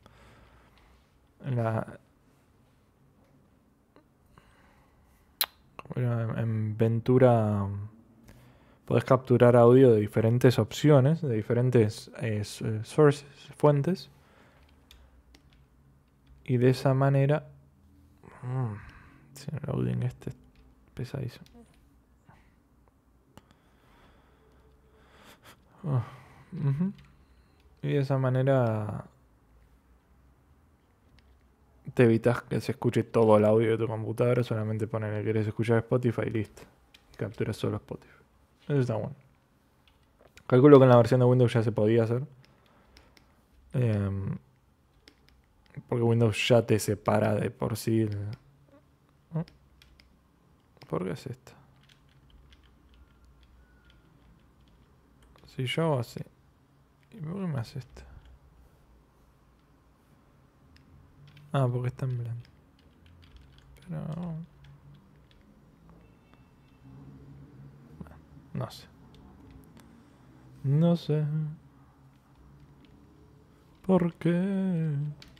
En Ventura podés capturar audio de diferentes opciones, de diferentes sources, fuentes. Y de esa manera... el loading este es pesadísimo. Y de esa manera te evitas que se escuche todo el audio de tu computadora. Solamente pones que querés escuchar Spotify y listo. Y capturas solo Spotify. Eso está bueno. Calculo que en la versión de Windows ya se podía hacer. Porque Windows ya te separa de por sí. ¿Por qué es esto? Si yo hago así. ¿Y por qué me hace esto? Ah, porque está en blanco. Pero... no sé. No sé. ¿Por qué?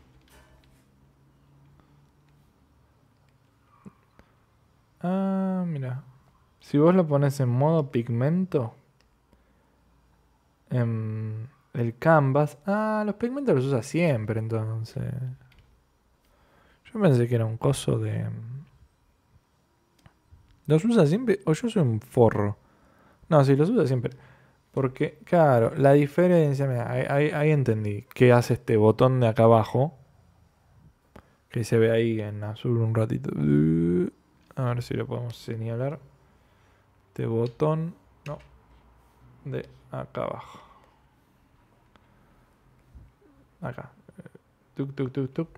Ah, mira. Si vos lo pones en modo pigmento, el canvas. Ah, los pigmentos los usa siempre, entonces. Yo pensé que era un coso de... ¿Los usa siempre o yo soy un forro? No, sí, los usa siempre. Porque, claro, la diferencia... Mira, ahí entendí qué hace este botón de acá abajo. Que se ve ahí en azul un ratito. A ver si lo podemos señalar. este botón, no, de acá abajo. Acá. Tuk, tuk, tuk, tuk.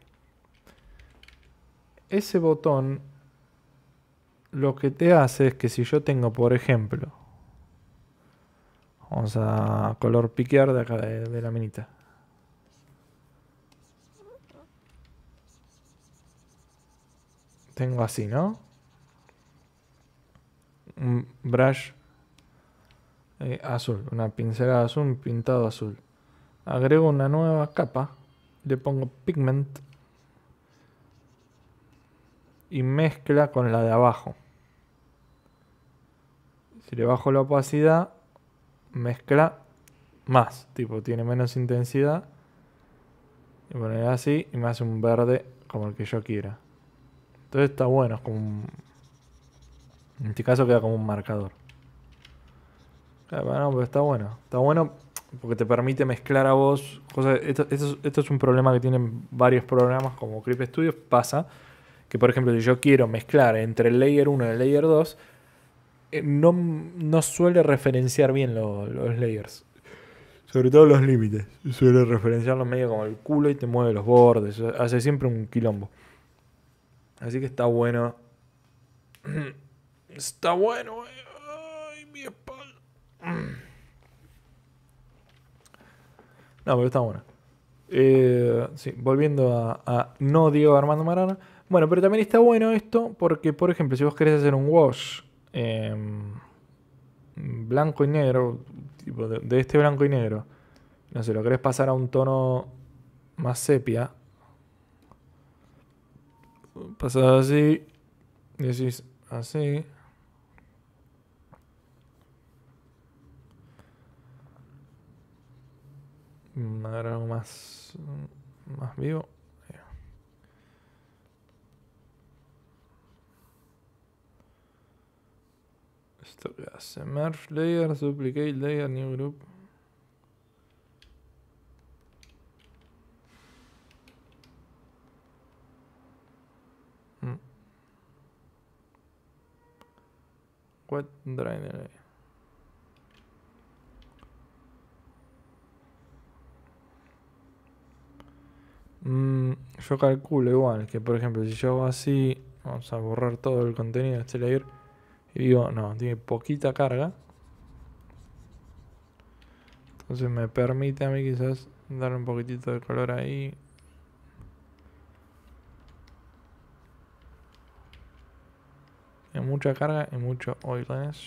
Ese botón lo que te hace es que si yo tengo, por ejemplo, vamos a color piquear de acá de la minita. Tengo así, ¿no? Un brush azul, una pincelada azul, un pintado azul. Agrego una nueva capa, le pongo pigment y mezcla con la de abajo. Si le bajo la opacidad, mezcla más, tipo tiene menos intensidad. Y poner así y me hace un verde como el que yo quiera. Entonces está bueno, es como un... En este caso queda como un marcador. Bueno, pero está bueno. Está bueno porque te permite mezclar a vos cosas. Esto es un problema que tienen varios programas como Clip Studio. Pasa que, por ejemplo, si yo quiero mezclar entre el layer 1 y el layer 2, no suele referenciar bien los layers. Sobre todo los límites. Suele referenciarlos medio como el culo y te mueve los bordes. Hace siempre un quilombo. Así que está bueno. Está bueno. Ay, mi espalda. No, pero está bueno. Sí, volviendo a no Diego Armando Maradona. Bueno, pero también está bueno esto porque, por ejemplo, si vos querés hacer un wash blanco y negro, tipo de este blanco y negro, no sé, lo querés pasar a un tono más sepia, pasás así, decís así. Agarrar algo más vivo. Esto que hace merge layer, duplicate layer, new group. Wet dry layer. Yo calculo igual que, por ejemplo, si yo hago así, vamos a borrar todo el contenido de este layer y digo, no, tiene poquita carga. Entonces me permite a mí quizás darle un poquitito de color ahí. Tiene mucha carga y mucho oiliness.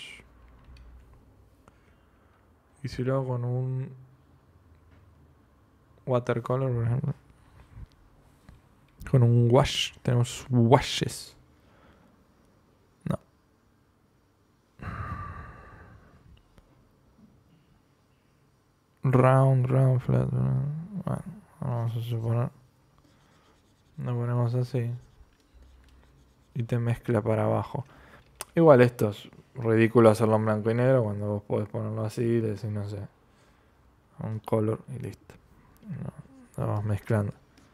Y si lo hago con un watercolor, por ejemplo. Con un wash. Tenemos washes. No. Round, flat. Bueno, vamos a suponer. Lo ponemos así. Y te mezcla para abajo. Igual esto es ridículo hacerlo en blanco y negro cuando vos podés ponerlo así y le decís, no sé, un color y listo. No, lo vas mezclando.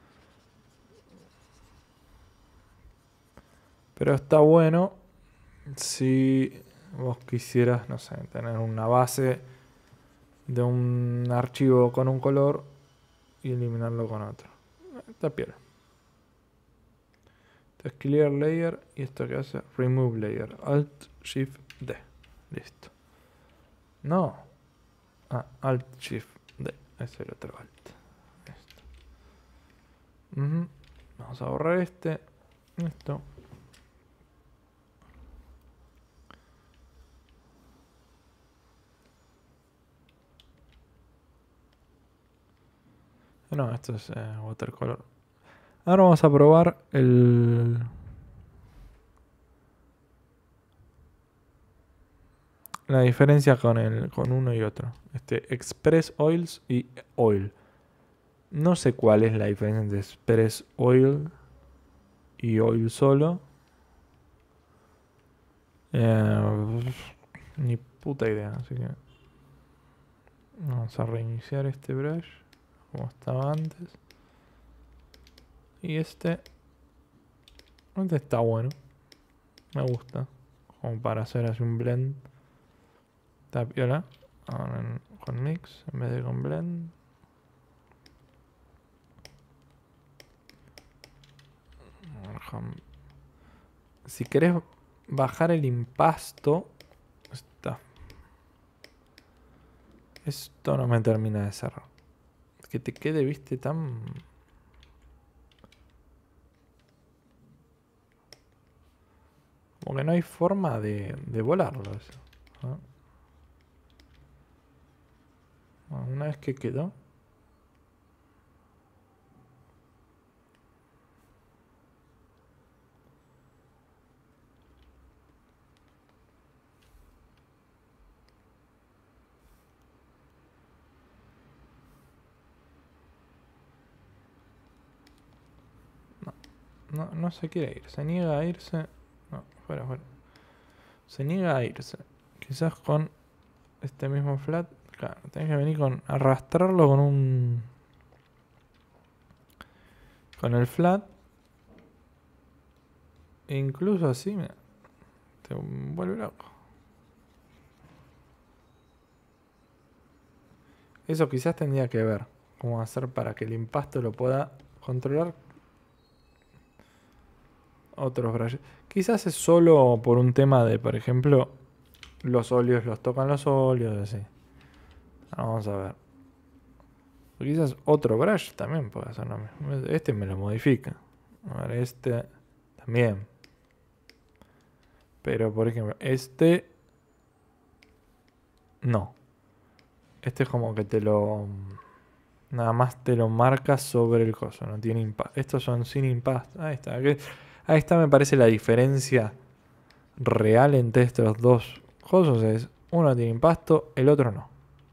Pero está bueno si vos quisieras, no sé, tener una base de un archivo con un color y eliminarlo con otro. Está piola. Esto es clear layer y esto que hace remove layer. Alt Shift D. Listo. No. Alt Shift D. Es el otro alt. Esto. Vamos a borrar este. Esto. No, esto es watercolor. Ahora vamos a probar la diferencia con uno y otro. Express Oils y Oil. No sé cuál es la diferencia entre Express Oil y Oil solo. Ni puta idea, así que vamos a reiniciar este brush como estaba antes. Y este está bueno. Me gusta. Como para hacer así un blend. Está piola. Ahora con mix en vez de con blend. Si querés bajar el impasto, está. Esto no me termina de cerrar. Que te quede, viste, tan... Como que no hay forma de volarlo eso. ¿No? Bueno, una vez que quedó. No se quiere ir. Se niega a irse. No, fuera. Se niega a irse. Quizás con este mismo flat. Claro, tenés que venir con arrastrarlo con un... Con el flat. E incluso así, mira, te vuelve loco. Eso quizás tendría que ver cómo hacer para que el impasto lo pueda controlar otros brushes. Quizás es solo por un tema de, por ejemplo, los óleos los tocan los óleos, así. Vamos a ver. Quizás otro brush también puede hacer lo mismo. Este me lo modifica. A ver, este también. Pero, por ejemplo, este... No. Este es como que te lo... Nada más te lo marca sobre el coso. No tiene impasto. Estos son sin impasto. Ahí está. Ahí está, me parece la diferencia real entre estos dos cosos. Es uno tiene impasto, el otro no.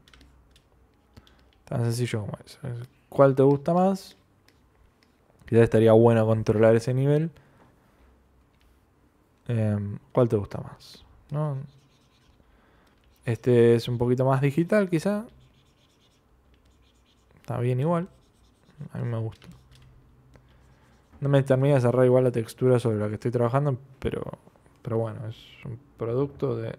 Tan sencillo como eso. ¿Cuál te gusta más? Quizás estaría bueno controlar ese nivel. ¿Cuál te gusta más? ¿No? Este es un poquito más digital, quizá. Está bien igual. A mí me gusta. No me termina de cerrar igual la textura sobre la que estoy trabajando, pero bueno, es un producto de...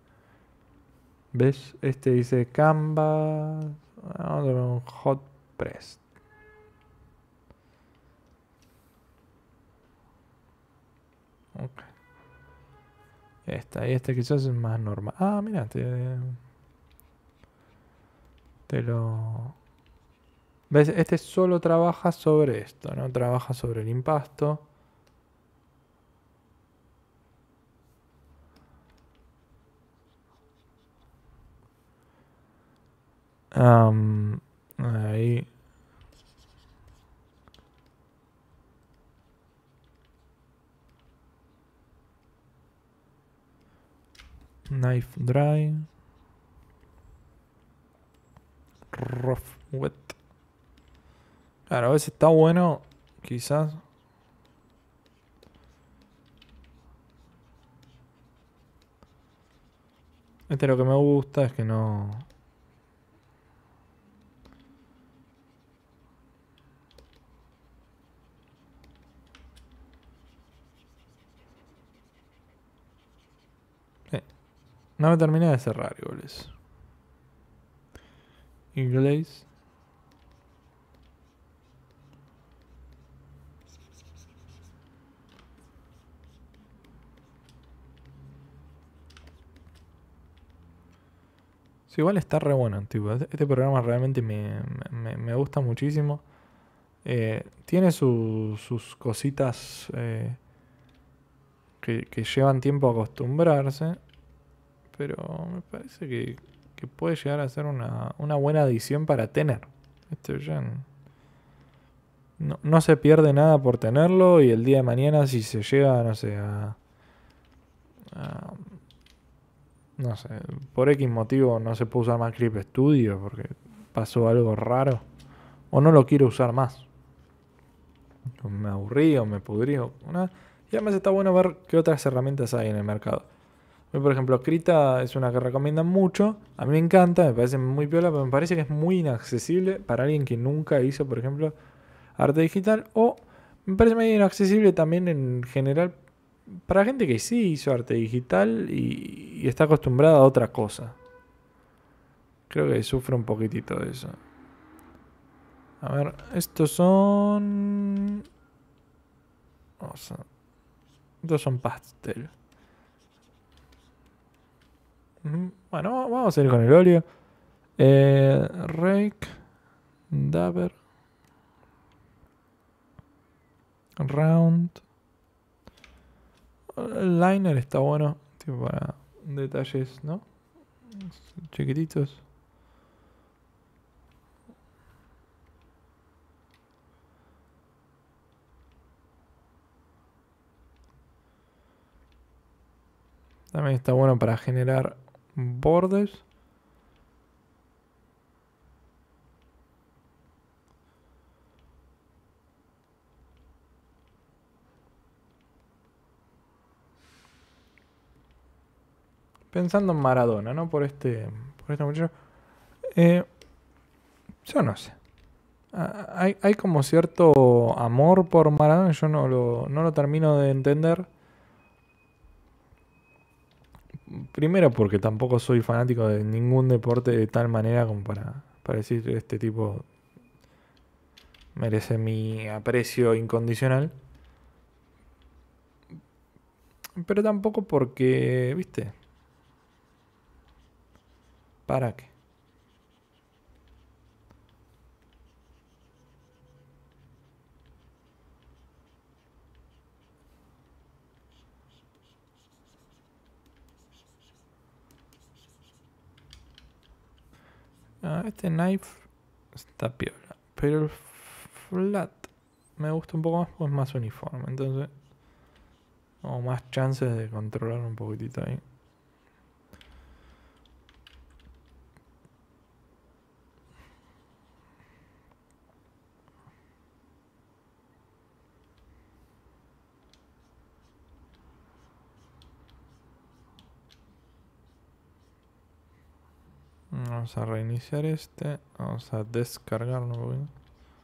¿Ves? Este dice Canva. Vamos a ver un Hot Press. Ok. Y este quizás es más normal. Ah, mira, te lo... ¿Ves? Este solo trabaja sobre esto, no trabaja sobre el impasto. Ahí. Knife dry. Rough wet. Claro, a veces está bueno, quizás. Este lo que me gusta es que no... No me terminé de cerrar, iguales. Y glaze. Sí, igual está re bueno, tipo. Este programa realmente me gusta muchísimo. Tiene sus cositas que llevan tiempo a acostumbrarse. Pero me parece que puede llegar a ser una buena adición para tener. Ya no se pierde nada por tenerlo. Y el día de mañana, si se llega, no sé, no sé, por X motivo no se puede usar más Clip Studio porque pasó algo raro, o no lo quiero usar más, o me aburrí o me pudrí, y además está bueno ver qué otras herramientas hay en el mercado. Por ejemplo, Krita es una que recomiendan mucho. A mí me encanta, me parece muy piola, pero me parece que es muy inaccesible para alguien que nunca hizo, por ejemplo, arte digital. O me parece muy inaccesible también en general para gente que sí hizo arte digital y está acostumbrada a otra cosa. Creo que sufre un poquitito de eso. A ver, estos son... Vamos a... Estos son pastel. Bueno, vamos a ir con el óleo. Rake, Dabber, Round. El liner está bueno, tipo para detalles, ¿no? Chiquititos. También está bueno para generar bordes. Pensando en Maradona, ¿no? Por este muchacho. Yo no sé. Hay como cierto amor por Maradona. Yo no lo termino de entender. Primero porque tampoco soy fanático de ningún deporte de tal manera como para decir este tipo merece mi aprecio incondicional. Pero tampoco porque, ¿viste? ¿Para qué? Este knife está piola. Pero el flat me gusta un poco más porque es más uniforme. Entonces, como más chances de controlar un poquitito ahí. Vamos a reiniciar este. Vamos a descargarlo un poquito.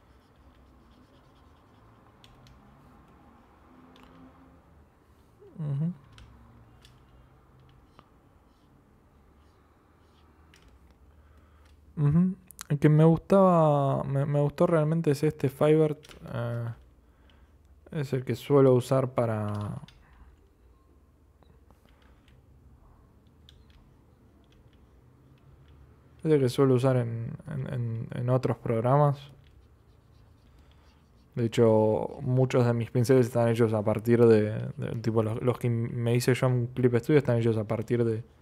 El que me gustaba, me gustó realmente es este Fiverr. Es el que suelo usar para... Es el que suelo usar en otros programas. De hecho, muchos de mis pinceles están hechos a partir tipo, los que me hice yo en Clip Studio están hechos a partir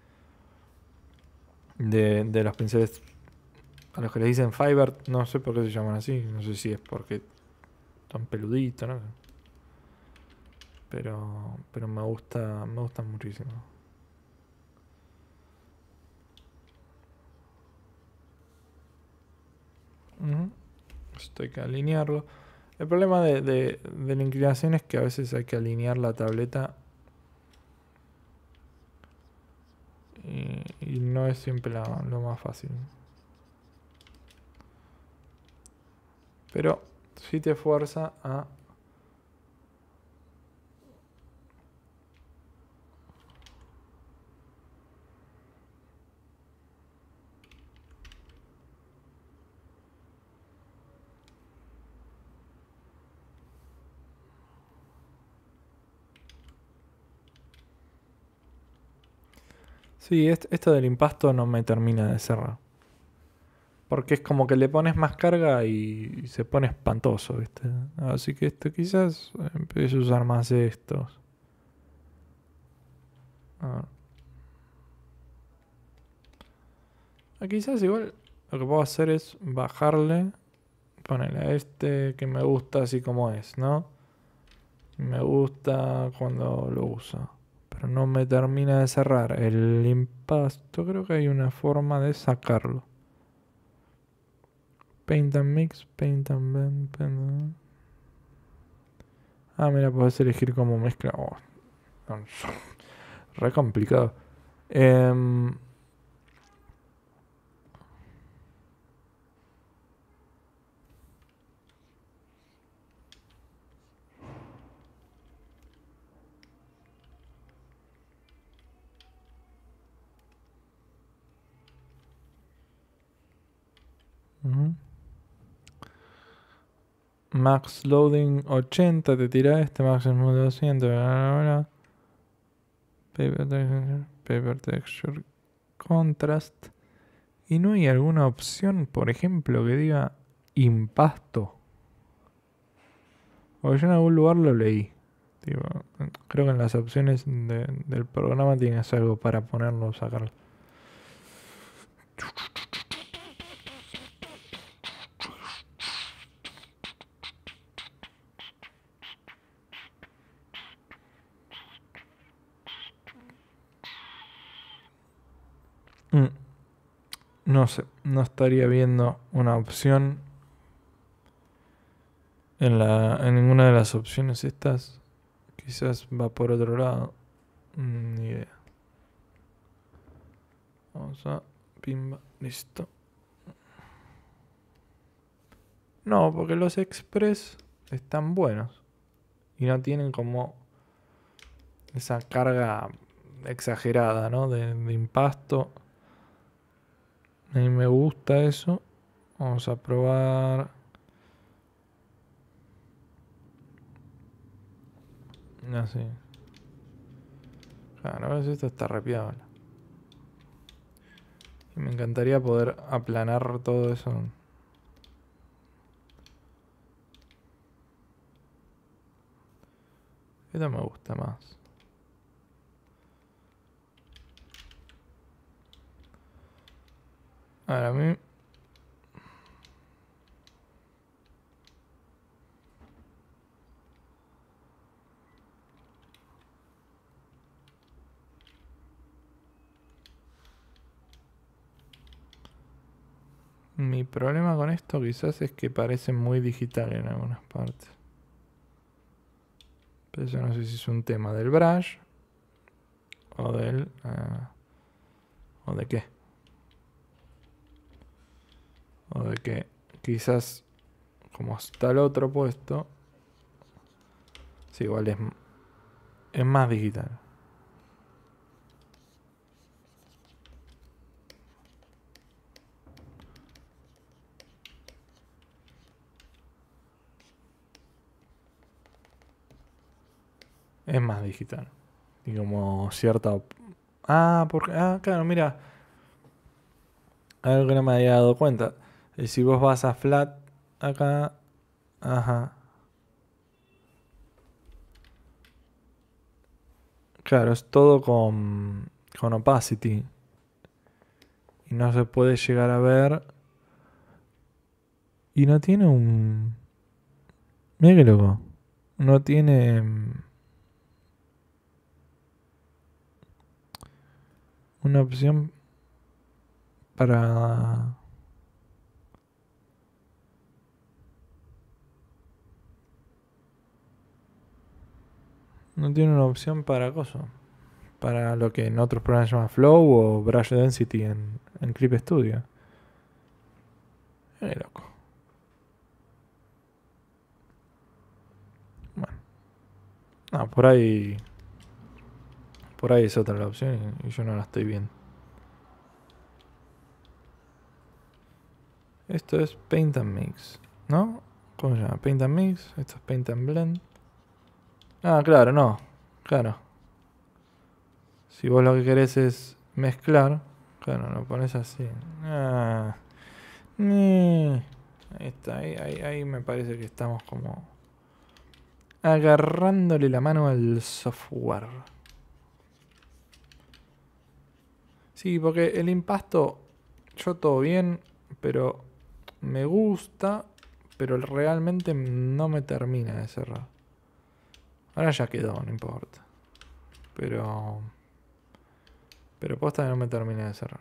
de los pinceles a los que les dicen Fiverr. No sé por qué se llaman así. No sé si es porque son peluditos, ¿no? Pero me gustan muchísimo. Esto hay que alinearlo. El problema de la inclinación es que a veces hay que alinear la tableta y no es siempre lo más fácil. Pero sí te fuerza a... Sí, esto del impasto no me termina de cerrar. Porque es como que le pones más carga y se pone espantoso, ¿viste? Así que quizás empiece a usar más estos. Quizás igual lo que puedo hacer es bajarle, ponerle a este que me gusta así como es, ¿no? Me gusta cuando lo uso. Pero no me termina de cerrar. El impasto creo que hay una forma de sacarlo. Paint and mix, paint and blend, mira, puedes elegir como mezcla. Oh, re complicado. Ujú. Max loading 80 te tira este, máximo 200, bla, bla, bla. Paper texture contrast. Y no hay alguna opción, por ejemplo, que diga impasto. Porque yo en algún lugar lo leí. Tipo, creo que en las opciones del programa tienes algo para ponerlo o sacarlo. No sé, no estaría viendo una opción en ninguna de las opciones estas. Quizás va por otro lado. Ni idea. Vamos a pimba, listo. No, porque los express están buenos y no tienen como esa carga exagerada, ¿no? De impasto. A mí me gusta eso. Vamos a probar. Así. Claro, a veces esto está rapeado. Y me encantaría poder aplanar todo eso. Esto me gusta más. Ahora a mí. Mi problema con esto quizás es que parece muy digital en algunas partes. Pero eso no sé si es un tema del brush o del... ¿o de qué? O de que quizás como está el otro puesto... Sí, igual es más digital. Es más digital. Y como cierta... claro, mira. Algo que no me había dado cuenta. Si vos vas a flat acá... Ajá. Claro, es todo con opacity. Y no se puede llegar a ver. Y no tiene un... Mira qué loco. No tiene una opción para... No tiene una opción para cosa. Para lo que en otros programas se llama Flow o Brush Density en Clip Studio. Qué loco. Bueno. No, por ahí... Por ahí es otra la opción y yo no la estoy viendo. Esto es Paint and Mix, ¿no? ¿Cómo se llama? Paint and Mix. Esto es Paint and Blend. Ah, claro, no. Claro. Si vos lo que querés es mezclar, claro, lo pones así. Ah, ahí está, ahí me parece que estamos como agarrándole la mano al software. Sí, porque el impasto, yo todo bien, pero me gusta, pero realmente no me termina de cerrar. Ahora ya quedó, no importa. Pero posta no me termina de cerrar.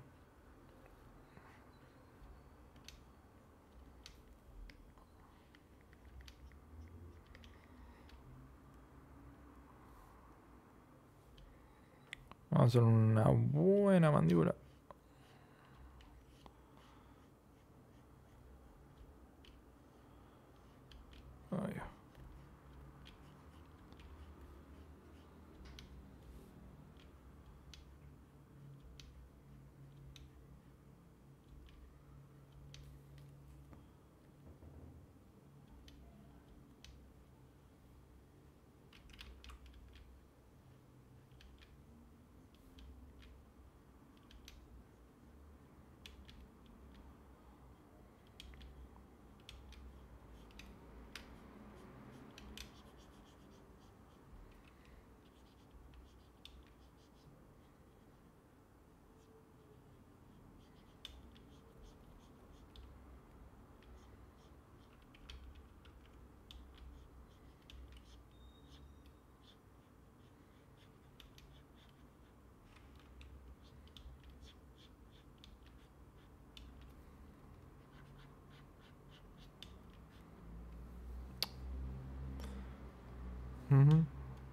Vamos a hacer una buena mandíbula. Ahí va. Ujú.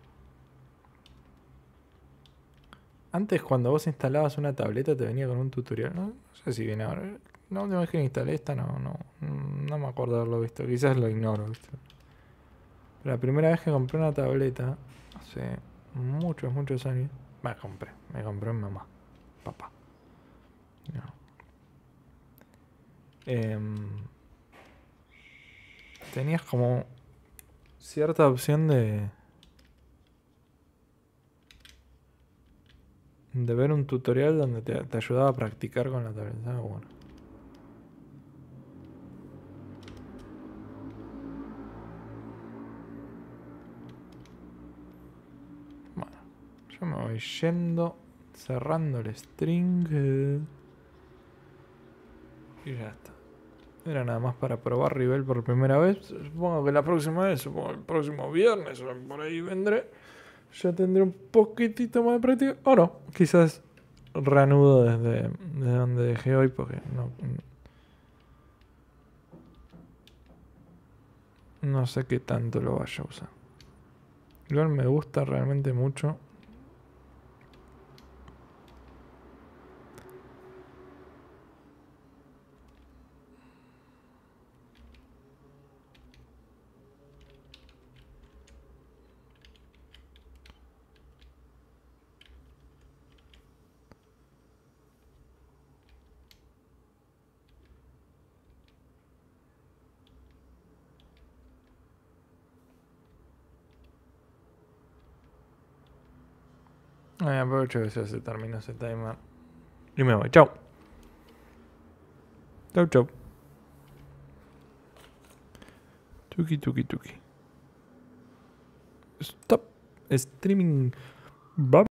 Antes, cuando vos instalabas una tableta, te venía con un tutorial. No, no sé si viene ahora. La última vez que instalé esta, no me acuerdo de haberlo visto. Quizás lo ignoro, ¿viste? Pero la primera vez que compré una tableta, hace muchos años. Me compré mi mamá, papá. No. Tenías como cierta opción de ver un tutorial donde te ayudaba a practicar con la tableta. Estaba bueno. Bueno, yo me voy yendo, cerrando el string. Y ya está. Era nada más para probar Rivel por primera vez. Supongo que la próxima vez, supongo el próximo viernes o por ahí vendré. Ya tendré un poquitito más de práctica. O no, quizás reanudo desde donde dejé hoy porque no sé qué tanto lo vaya a usar. Igual me gusta realmente mucho. Aprovecho que ya se terminó ese timer. Y me voy. Chau. Chau. Tuki. Stop streaming. Bye.